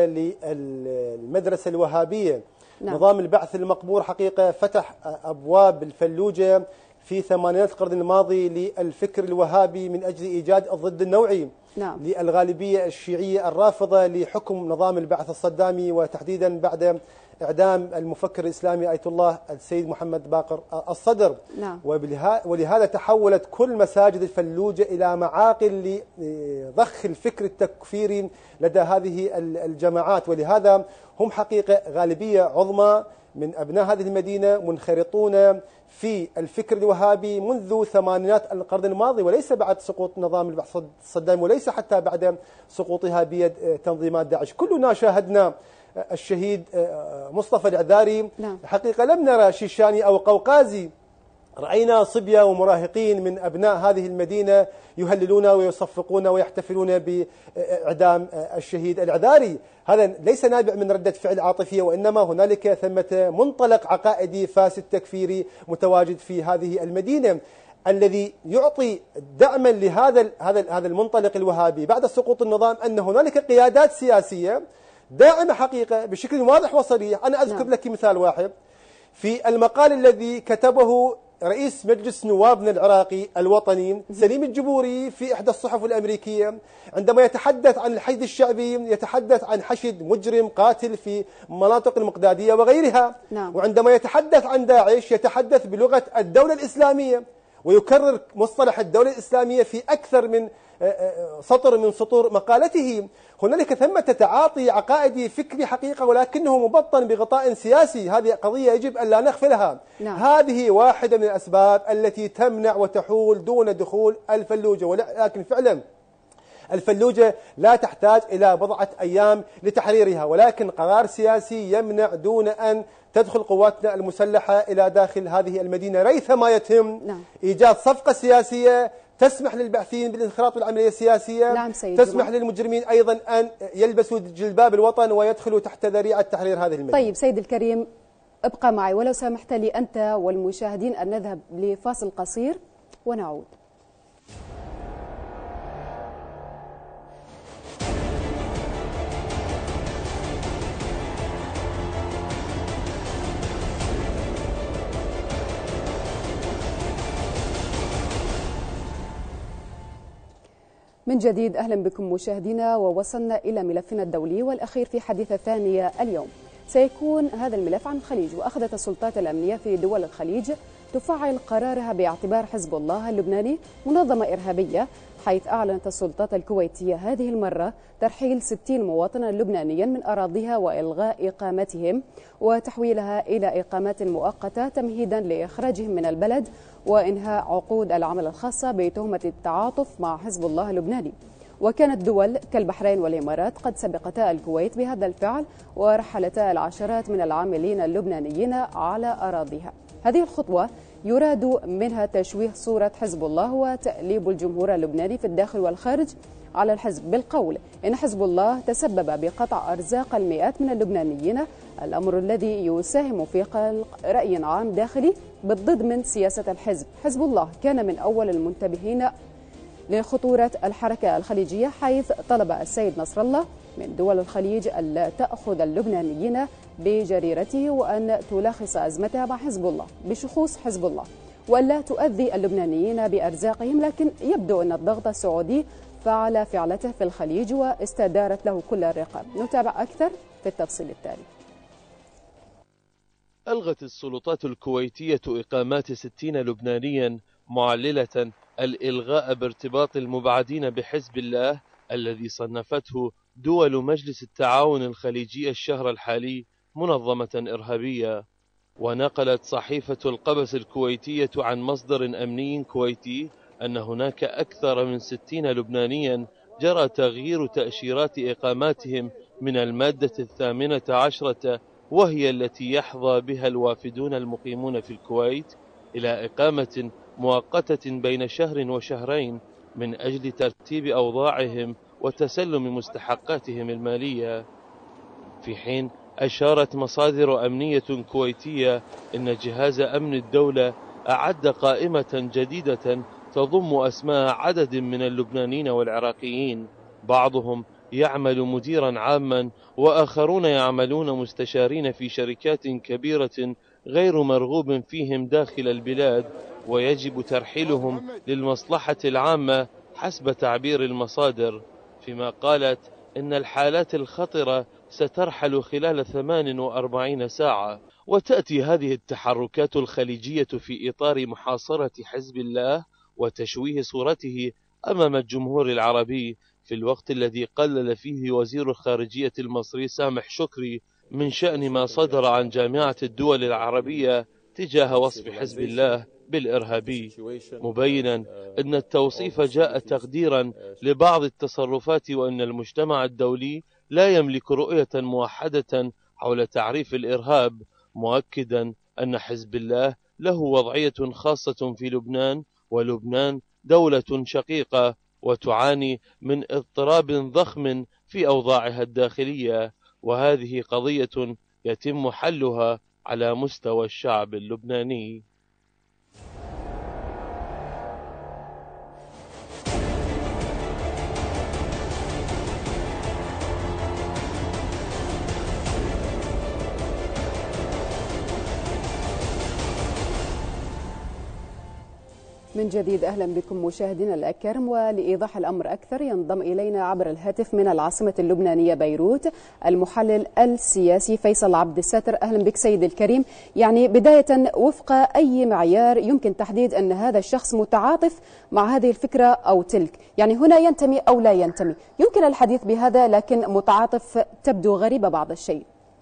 للمدرسة الوهابية. نعم. نظام البعث المقبور حقيقة فتح أبواب الفلوجة في ثمانينات القرن الماضي للفكر الوهابي من أجل إيجاد الضد النوعي. نعم. للغالبية الشيعية الرافضة لحكم نظام البعث الصدامي، وتحديدا بعد إعدام المفكر الإسلامي آية الله السيد محمد باقر الصدر. نعم. ولهذا تحولت كل مساجد الفلوجة إلى معاقل لضخ الفكر التكفيري لدى هذه الجماعات. ولهذا هم حقيقة غالبية عظمى من أبناء هذه المدينة منخرطون في الفكر الوهابي منذ ثمانينات القرن الماضي، وليس بعد سقوط نظام البعث الصدامي، وليس حتى بعد سقوطها بيد تنظيمات داعش. كلنا شاهدنا الشهيد مصطفى العذاري. نعم. حقيقة لم نرى شيشاني أو قوقازي، رأينا صبية ومراهقين من أبناء هذه المدينة يهللون ويصفقون ويحتفلون بإعدام الشهيد العذاري. هذا ليس نابع من ردة فعل عاطفية، وإنما هنالك ثمة منطلق عقائدي فاسد تكفيري متواجد في هذه المدينة، الذي يعطي دعما لهذا المنطلق الوهابي بعد سقوط النظام أن هنالك قيادات سياسية داعمة حقيقة بشكل واضح وصريح. أنا أذكر لك مثال واحد في المقال الذي كتبه رئيس مجلس نوابنا العراقي الوطني سليم الجبوري في إحدى الصحف الأمريكية، عندما يتحدث عن الحشد الشعبي يتحدث عن حشد مجرم قاتل في مناطق المقدادية وغيرها. نعم. وعندما يتحدث عن داعش يتحدث بلغة الدولة الإسلامية. ويكرر مصطلح الدولة الإسلامية في أكثر من سطر من سطور مقالته. هنالك ثمة تعاطي عقائدي فكري حقيقة، ولكنه مبطن بغطاء سياسي. هذه قضية يجب أن لا نغفلها. نعم. هذه واحدة من الأسباب التي تمنع وتحول دون دخول الفلوجة. ولكن فعلا الفلوجة لا تحتاج إلى بضعة أيام لتحريرها، ولكن قرار سياسي يمنع دون أن تدخل قواتنا المسلحة إلى داخل هذه المدينة، ريثما يتم إيجاد صفقة سياسية تسمح للباحثين بالانخراط بالعملية السياسية. نعم سيد تسمح جمع. للمجرمين أيضا أن يلبسوا جلباب الوطن ويدخلوا تحت ذريعة تحرير هذه المدينة. طيب سيد الكريم، ابقى معي ولو سمحت لي أنت والمشاهدين أن نذهب لفاصل قصير ونعود. من جديد أهلا بكم مشاهدينا، ووصلنا إلى ملفنا الدولي والأخير في حديث ثانية اليوم. سيكون هذا الملف عن الخليج، وأخذت السلطات الأمنية في دول الخليج تفعل قرارها باعتبار حزب الله اللبناني منظمة إرهابية، حيث أعلنت السلطات الكويتية هذه المرة ترحيل 60 مواطنا لبنانيا من أراضيها وإلغاء إقامتهم وتحويلها إلى إقامات مؤقتة تمهيدا لإخراجهم من البلد وإنهاء عقود العمل الخاصة بتهمة التعاطف مع حزب الله اللبناني. وكانت دول كالبحرين والإمارات قد سبقتا الكويت بهذا الفعل ورحلتا العشرات من العاملين اللبنانيين على أراضيها. هذه الخطوة يراد منها تشويه صورة حزب الله وتأليب الجمهور اللبناني في الداخل والخارج على الحزب بالقول إن حزب الله تسبب بقطع أرزاق المئات من اللبنانيين، الأمر الذي يساهم في خلق رأي عام داخلي بالضد من سياسة الحزب. حزب الله كان من أول المنتبهين لخطورة الحركة الخليجية، حيث طلب السيد نصر الله من دول الخليج ألا تأخذ اللبنانيين بجريرته وأن تلخص أزمتها مع حزب الله بشخوص حزب الله وألا تؤذي اللبنانيين بأرزاقهم. لكن يبدو أن الضغط السعودي فعل فعلته في الخليج واستدارت له كل الرقاب. نتابع أكثر في التفصيل التالي. ألغت السلطات الكويتية إقامات 60 لبنانيا معللة الإلغاء بارتباط المبعدين بحزب الله الذي صنفته دول مجلس التعاون الخليجي الشهر الحالي منظمة إرهابية. ونقلت صحيفة القبس الكويتية عن مصدر أمني كويتي أن هناك أكثر من 60 لبنانيا جرى تغيير تأشيرات إقاماتهم من المادة 18 وهي التي يحظى بها الوافدون المقيمون في الكويت إلى إقامة مؤقتة بين شهر وشهرين من أجل ترتيب أوضاعهم وتسلم مستحقاتهم المالية. في حين أشارت مصادر أمنية كويتية أن جهاز أمن الدولة أعد قائمة جديدة تضم أسماء عدد من اللبنانيين والعراقيين، بعضهم يعمل مديرا عاما وآخرون يعملون مستشارين في شركات كبيرة غير مرغوب فيهم داخل البلاد، ويجب ترحيلهم للمصلحة العامة حسب تعبير المصادر، فيما قالت إن الحالات الخطرة سترحل خلال 48 ساعة. وتأتي هذه التحركات الخليجية في إطار محاصرة حزب الله وتشويه صورته أمام الجمهور العربي، في الوقت الذي قلل فيه وزير الخارجية المصري سامح شكري من شأن ما صدر عن جامعة الدول العربية تجاه وصف حزب الله بالإرهابي، مبينا أن التوصيف جاء تقديرا لبعض التصرفات وأن المجتمع الدولي لا يملك رؤية موحدة حول تعريف الإرهاب، مؤكدا أن حزب الله له وضعية خاصة في لبنان، ولبنان دولة شقيقة وتعاني من اضطراب ضخم في أوضاعها الداخلية، وهذه قضية يتم حلها على مستوى الشعب اللبناني. من جديد أهلا بكم مشاهدينا الأكارم، ولإيضاح الأمر أكثر ينضم إلينا عبر الهاتف من العاصمة اللبنانية بيروت المحلل السياسي فيصل عبد الساتر. أهلا بك سيد الكريم. يعني بداية، وفق أي معيار يمكن تحديد أن هذا الشخص متعاطف مع هذه الفكرة أو تلك؟ يعني هنا ينتمي أو لا ينتمي؟ يمكن الحديث بهذا، لكن متعاطف تبدو غريبة بعض الشيء.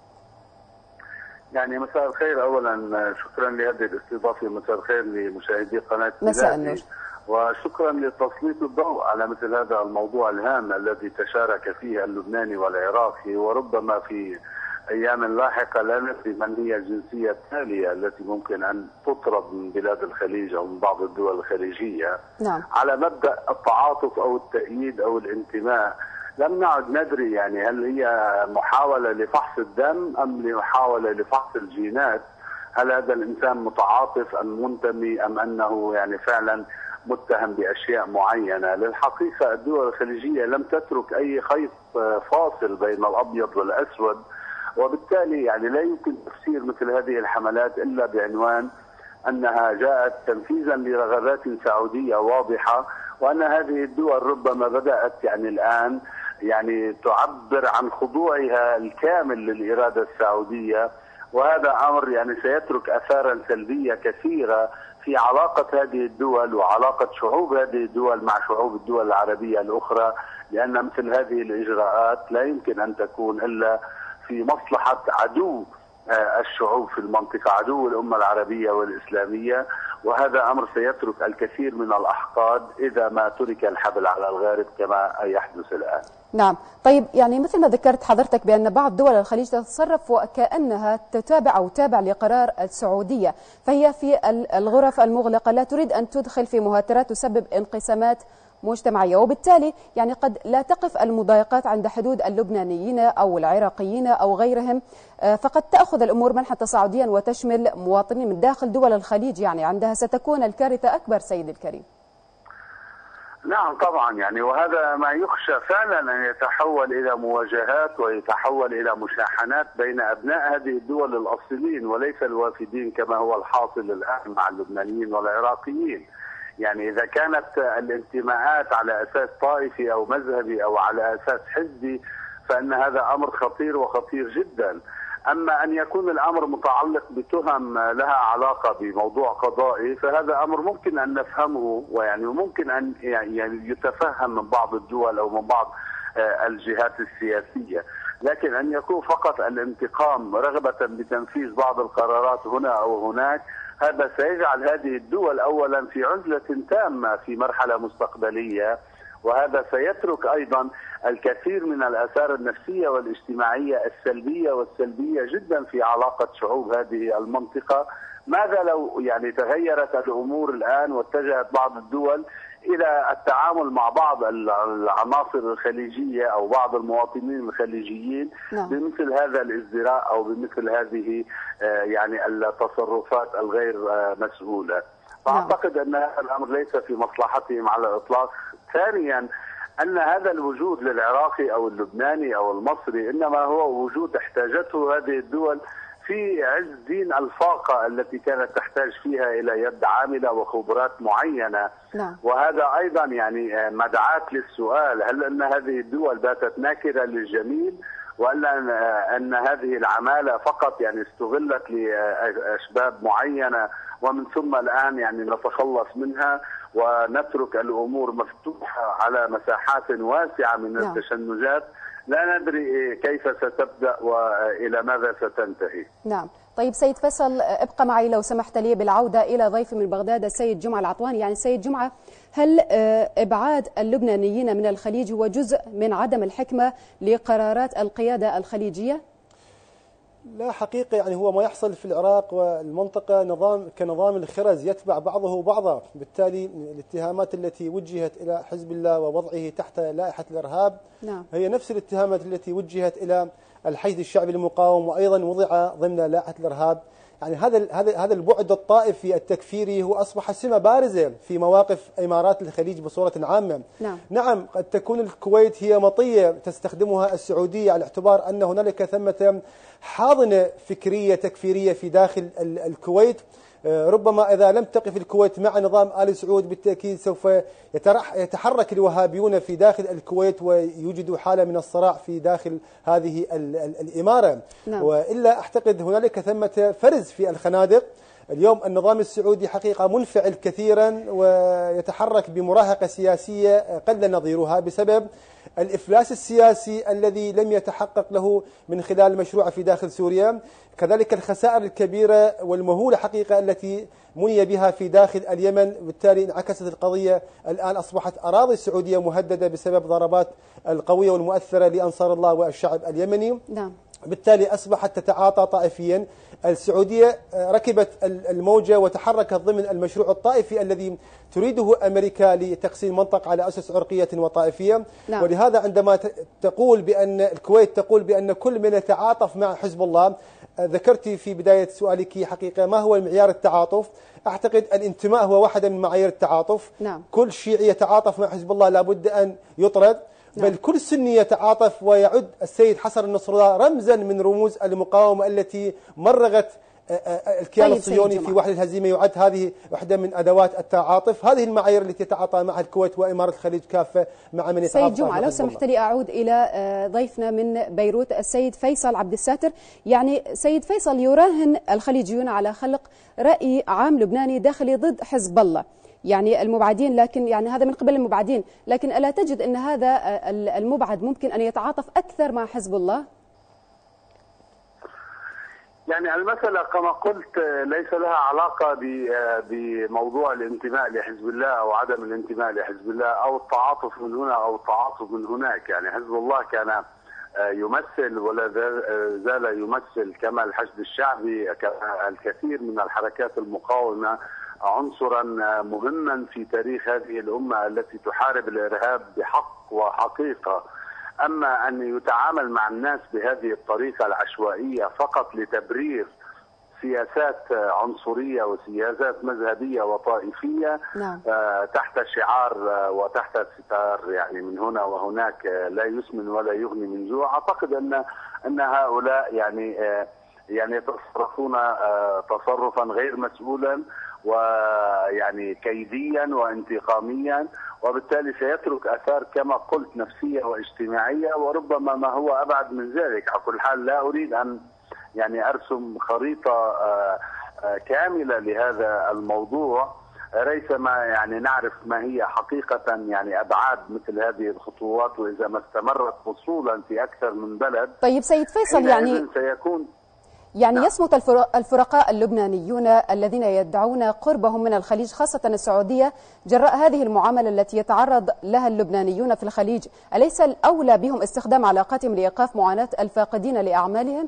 يعني مساء الخير، اولا شكرا لهذه الاستضافه، مساء الخير لمشاهدي قناه مساء النور، وشكرا لتسليط الضوء على مثل هذا الموضوع الهام الذي تشارك فيه اللبناني والعراقي، وربما في ايام لاحقه لا ندري من هي الجنسيه التاليه التي ممكن ان تطرد من بلاد الخليج او من بعض الدول الخليجيه. نعم. على مبدا التعاطف او التأييد او الانتماء لم نعد ندري يعني هل هي محاولة لفحص الدم أم محاولة لفحص الجينات، هل هذا الإنسان متعاطف أم منتمي أم أنه يعني فعلا متهم بأشياء معينة. للحقيقة الدول الخليجية لم تترك أي خيط فاصل بين الأبيض والأسود، وبالتالي يعني لا يمكن تفسير مثل هذه الحملات إلا بعنوان أنها جاءت تنفيذا لرغبات سعودية واضحة، وأن هذه الدول ربما بدأت يعني الآن يعني تعبر عن خضوعها الكامل للإرادة السعودية، وهذا أمر يعني سيترك أثارا سلبية كثيرة في علاقة هذه الدول وعلاقة شعوب هذه الدول مع شعوب الدول العربية الأخرى، لأن مثل هذه الإجراءات لا يمكن أن تكون إلا في مصلحة عدو الشعوب في المنطقة، عدو الأمة العربية والإسلامية، وهذا أمر سيترك الكثير من الأحقاد إذا ما ترك الحبل على الغارب كما يحدث الآن. نعم. طيب، يعني مثل ما ذكرت حضرتك بأن بعض دول الخليج تتصرف وكأنها تتابع أو تابع لقرار السعودية، فهي في الغرف المغلقة لا تريد أن تدخل في مهاترات تسبب انقسامات مجتمعية، وبالتالي يعني قد لا تقف المضايقات عند حدود اللبنانيين أو العراقيين أو غيرهم، فقد تأخذ الأمور منحى تصاعديا وتشمل مواطنين من داخل دول الخليج. يعني عندها ستكون الكارثة أكبر سيد الكريم. نعم طبعا، يعني وهذا ما يخشى فعلا أن يتحول إلى مواجهات ويتحول إلى مشاحنات بين أبناء هذه الدول الأصليين وليس الوافدين كما هو الحاصل الآن مع اللبنانيين والعراقيين. يعني إذا كانت الانتماءات على أساس طائفي أو مذهبي أو على أساس حزبي فإن هذا أمر خطير وخطير جدا. أما أن يكون الأمر متعلق بتهم لها علاقة بموضوع قضائي فهذا أمر ممكن أن نفهمه، ويعني ممكن أن يعني يتفهم من بعض الدول أو من بعض الجهات السياسية، لكن أن يكون فقط الانتقام رغبة بتنفيذ بعض القرارات هنا أو هناك، هذا سيجعل هذه الدول أولا في عزلة تامة في مرحلة مستقبلية، وهذا سيترك أيضا الكثير من الآثار النفسية والاجتماعية السلبية والسلبية جدا في علاقة شعوب هذه المنطقة. ماذا لو يعني تغيرت الأمور الآن واتجهت بعض الدول إلى التعامل مع بعض العناصر الخليجية أو بعض المواطنين الخليجيين بمثل هذا الازدراء أو بمثل هذه يعني التصرفات الغير مسؤولة؟ فأعتقد أن هذا الأمر ليس في مصلحتهم على الإطلاق. ثانيا، أن هذا الوجود للعراقي أو اللبناني أو المصري إنما هو وجود احتاجته هذه الدول في عز دين الفاقة التي كانت تحتاج فيها إلى يد عاملة وخبرات معينة. وهذا أيضا يعني مدعاة للسؤال، هل أن هذه الدول باتت ناكرة للجميل، ولا أن هذه العمالة فقط يعني استغلت لأسباب معينة ومن ثم الآن يعني نتخلص منها ونترك الأمور مفتوحة على مساحات واسعة من التشنجات؟ لا ندري كيف ستبدأ وإلى ماذا ستنتهي. نعم. طيب سيد فيصل، ابقى معي لو سمحت لي بالعودة إلى ضيفي من بغداد السيد جمعة العطواني. يعني سيد جمعة، هل إبعاد اللبنانيين من الخليج هو جزء من عدم الحكمة لقرارات القيادة الخليجية؟ لا حقيقة، يعني هو ما يحصل في العراق والمنطقة نظام كنظام الخرز يتبع بعضه بعضا، بالتالي الاتهامات التي وجهت إلى حزب الله ووضعه تحت لائحة الإرهاب هي نفس الاتهامات التي وجهت إلى الحشد الشعبي المقاوم وأيضا وضع ضمن لائحة الإرهاب. يعني هذا البعد الطائفي التكفيري هو أصبح سمة بارزة في مواقف إمارات الخليج بصورة عامة. نعم قد تكون الكويت هي مطية تستخدمها السعودية على اعتبار أن هنالك ثمة حاضنة فكرية تكفيرية في داخل الكويت. ربما إذا لم تقف الكويت مع نظام آل سعود بالتأكيد سوف يتحرك الوهابيون في داخل الكويت ويوجدوا حالة من الصراع في داخل هذه الإمارة. وإلا أعتقد هنالك ثمة فرز في الخنادق. اليوم النظام السعودي حقيقة منفعل كثيرا ويتحرك بمراهقة سياسية قل نظيرها بسبب الإفلاس السياسي الذي لم يتحقق له من خلال المشروع في داخل سوريا، كذلك الخسائر الكبيرة والمهولة حقيقة التي مني بها في داخل اليمن. بالتالي انعكست القضية، الآن أصبحت أراضي السعودية مهددة بسبب ضربات القوية والمؤثرة لأنصار الله والشعب اليمني. بالتالي أصبحت تتعاطى طائفيا. السعودية ركبت الموجة وتحركت ضمن المشروع الطائفي الذي تريده أمريكا لتقسيم منطقة على أسس عرقية وطائفية. ولهذا عندما تقول بأن الكويت تقول بأن كل من يتعاطف مع حزب الله، ذكرت في بداية سؤالك حقيقة ما هو المعيار التعاطف. أعتقد الانتماء هو واحدة من معايير التعاطف. كل شيعي يتعاطف مع حزب الله لابد أن يطرد. بل كل سني يتعاطف، ويعد السيد حسن النصر الله رمزا من رموز المقاومة التي مرغت الكيان الصهيوني في وحدة الهزيمة. يعد هذه واحدة من أدوات التعاطف. هذه المعايير التي تتعاطى معها الكويت وإمارة الخليج كافة مع من يتعاطف. سيد جمعة، لو سمحت لي أعود إلى ضيفنا من بيروت السيد فيصل عبد الساتر. يعني سيد فيصل، يراهن الخليجيون على خلق رأي عام لبناني داخلي ضد حزب الله، يعني المبعدين، لكن يعني هذا من قبل المبعدين، لكن ألا تجد أن هذا المبعد ممكن أن يتعاطف أكثر مع حزب الله؟ يعني المسألة كما قلت ليس لها علاقة بموضوع الانتماء لحزب الله أو عدم الانتماء لحزب الله أو التعاطف من هنا أو التعاطف من هناك. يعني حزب الله كان يمثل ولا زال يمثل كما الحشد الشعبي كما الكثير من الحركات المقاومة عنصرا مهما في تاريخ هذه الأمة التي تحارب الإرهاب بحق وحقيقة. أما أن يتعامل مع الناس بهذه الطريقة العشوائية فقط لتبرير سياسات عنصرية وسياسات مذهبية وطائفية تحت شعار وتحت ستار يعني من هنا وهناك لا يسمن ولا يغني من جوع، أعتقد أن هؤلاء يعني يتصرفون تصرفا غير مسؤولا ويعني كيديا وانتقاميا، وبالتالي سيترك اثار كما قلت نفسيه واجتماعيه وربما ما هو ابعد من ذلك. على كل حال لا اريد ان يعني ارسم خريطه كامله لهذا الموضوع، ريثما يعني نعرف ما هي حقيقه يعني ابعاد مثل هذه الخطوات، واذا ما استمرت وصولا في اكثر من بلد. طيب سيد فيصل، يعني يصمت الفرقاء اللبنانيون الذين يدعون قربهم من الخليج خاصة السعودية جراء هذه المعاملة التي يتعرض لها اللبنانيون في الخليج، أليس الأولى بهم استخدام علاقاتهم لإيقاف معاناة الفاقدين لأعمالهم؟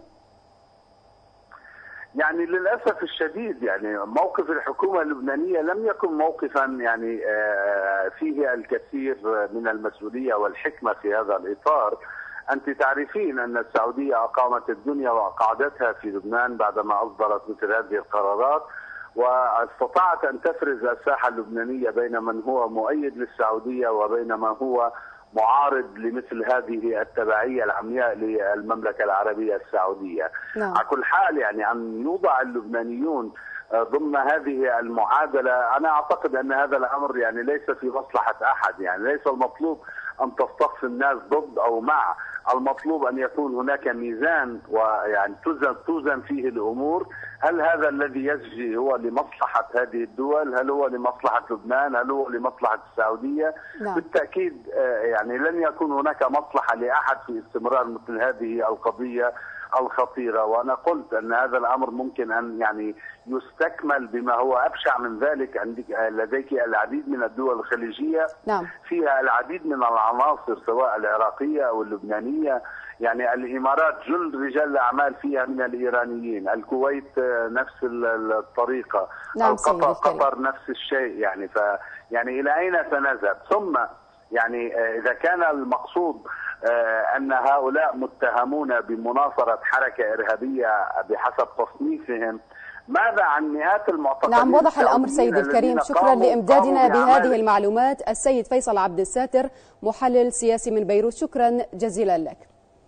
يعني للأسف الشديد يعني موقف الحكومة اللبنانية لم يكن موقفا يعني فيه الكثير من المسؤولية والحكمة في هذا الإطار. أنت تعرفين أن السعودية أقامت الدنيا وأقعدتها في لبنان بعدما أصدرت مثل هذه القرارات، واستطاعت أن تفرز الساحة اللبنانية بين من هو مؤيد للسعودية وبين من هو معارض لمثل هذه التبعية العمياء للمملكة العربية السعودية. على كل حال يعني أن يوضع اللبنانيون ضمن هذه المعادلة، أنا أعتقد أن هذا الأمر يعني ليس في مصلحة أحد. يعني ليس المطلوب أن تصطف الناس ضد أو مع، المطلوب أن يكون هناك ميزان ويعني توزن فيه الأمور. هل هذا الذي يجري هو لمصلحة هذه الدول؟ هل هو لمصلحة لبنان؟ هل هو لمصلحة السعودية؟ بالتأكيد يعني لن يكون هناك مصلحة لأحد في استمرار مثل هذه القضية الخطيرة. وأنا قلت أن هذا الأمر ممكن أن يعني يستكمل بما هو أبشع من ذلك. عندك لديك العديد من الدول الخليجية فيها العديد من العناصر سواء العراقية أو اللبنانية. يعني الإمارات جل رجال الأعمال فيها من الإيرانيين، الكويت نفس الطريقة، قطر نفس الشيء. يعني يعني إلى أين سنذهب؟ ثم يعني إذا كان المقصود أن هؤلاء متهمون بمناصرة حركة إرهابية بحسب تصنيفهم، ماذا عن مئات المعتقلين؟ نعم، وضح الأمر سيدي الكريم. شكرا لإمدادنا بهذه المعلومات السيد فيصل عبد الساتر، محلل سياسي من بيروت، شكرا جزيلا لك.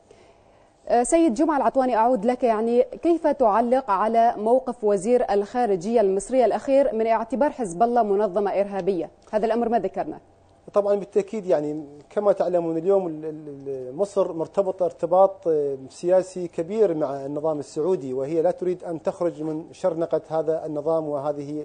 سيد جمعة العطواني، أعود لك. يعني كيف تعلق على موقف وزير الخارجية المصري الأخير من اعتبار حزب الله منظمة إرهابية؟ هذا الأمر ما ذكرنا. طبعا بالتأكيد، يعني كما تعلمون اليوم مصر مرتبطة ارتباط سياسي كبير مع النظام السعودي، وهي لا تريد أن تخرج من شرنقة هذا النظام وهذه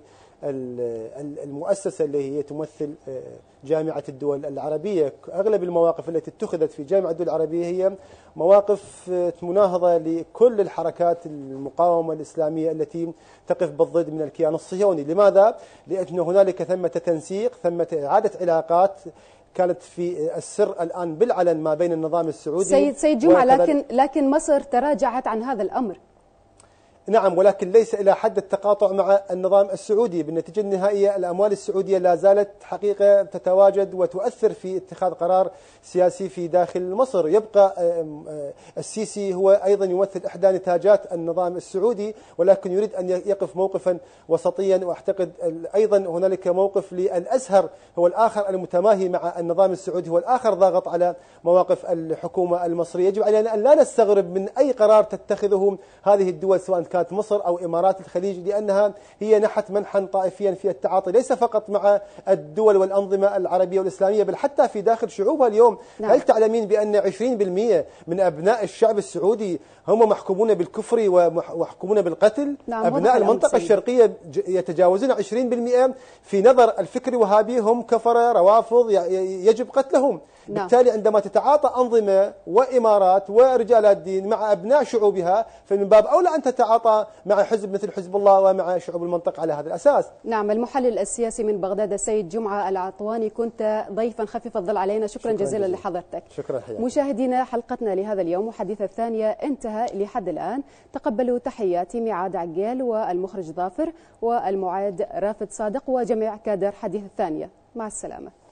المؤسسة اللي هي تمثل جامعة الدول العربية. أغلب المواقف التي اتخذت في جامعة الدول العربية هي مواقف مناهضة لكل الحركات المقاومة الإسلامية التي تقف بالضد من الكيان الصهيوني. لماذا؟ لأن هنالك ثمة تنسيق، ثمة إعادة علاقات كانت في السر الآن بالعلن ما بين النظام السعودي. سيد جمعة، لكن مصر تراجعت عن هذا الأمر. نعم، ولكن ليس إلى حد التقاطع مع النظام السعودي. بالنتيجة النهائية الأموال السعودية لا زالت حقيقة تتواجد وتؤثر في اتخاذ قرار سياسي في داخل مصر. يبقى السيسي هو أيضا يمثل إحدى نتاجات النظام السعودي، ولكن يريد أن يقف موقفا وسطيا. وأعتقد أيضا هنالك موقف للأزهر هو الآخر المتماهي مع النظام السعودي، هو الآخر ضاغط على مواقف الحكومة المصرية. يجب علينا أن لا نستغرب من أي قرار تتخذه هذه الدول، سواء كانت مصر أو إمارات الخليج، لأنها هي نحت منحا طائفيا في التعاطي ليس فقط مع الدول والأنظمة العربية والإسلامية، بل حتى في داخل شعوبها اليوم. نعم. هل تعلمين بأن 20% من أبناء الشعب السعودي هم محكومون بالكفر ومحكومون بالقتل؟ نعم. أبناء المنطقة الشرقية يتجاوزون 20% في نظر الفكر الوهابي هم كفرة روافض يجب قتلهم. نعم. بالتالي عندما تتعاطى أنظمة وإمارات ورجالات دين مع أبناء شعوبها، فمن باب أولى أن تتعاطى مع حزب مثل حزب الله ومع شعوب المنطقة على هذا الأساس. نعم، المحلل السياسي من بغداد السيد جمعة العطواني، كنت ضيفا خفيف الظل علينا، شكرا جزيلا لحضرتك. شكرا حياتي. مشاهدينا، حلقتنا لهذا اليوم وحديث الثانية انتهى لحد الآن. تقبلوا تحياتي ميعاد عقيل والمخرج ظافر والمعاد رافد صادق وجميع كادر حديث الثانية. مع السلامة.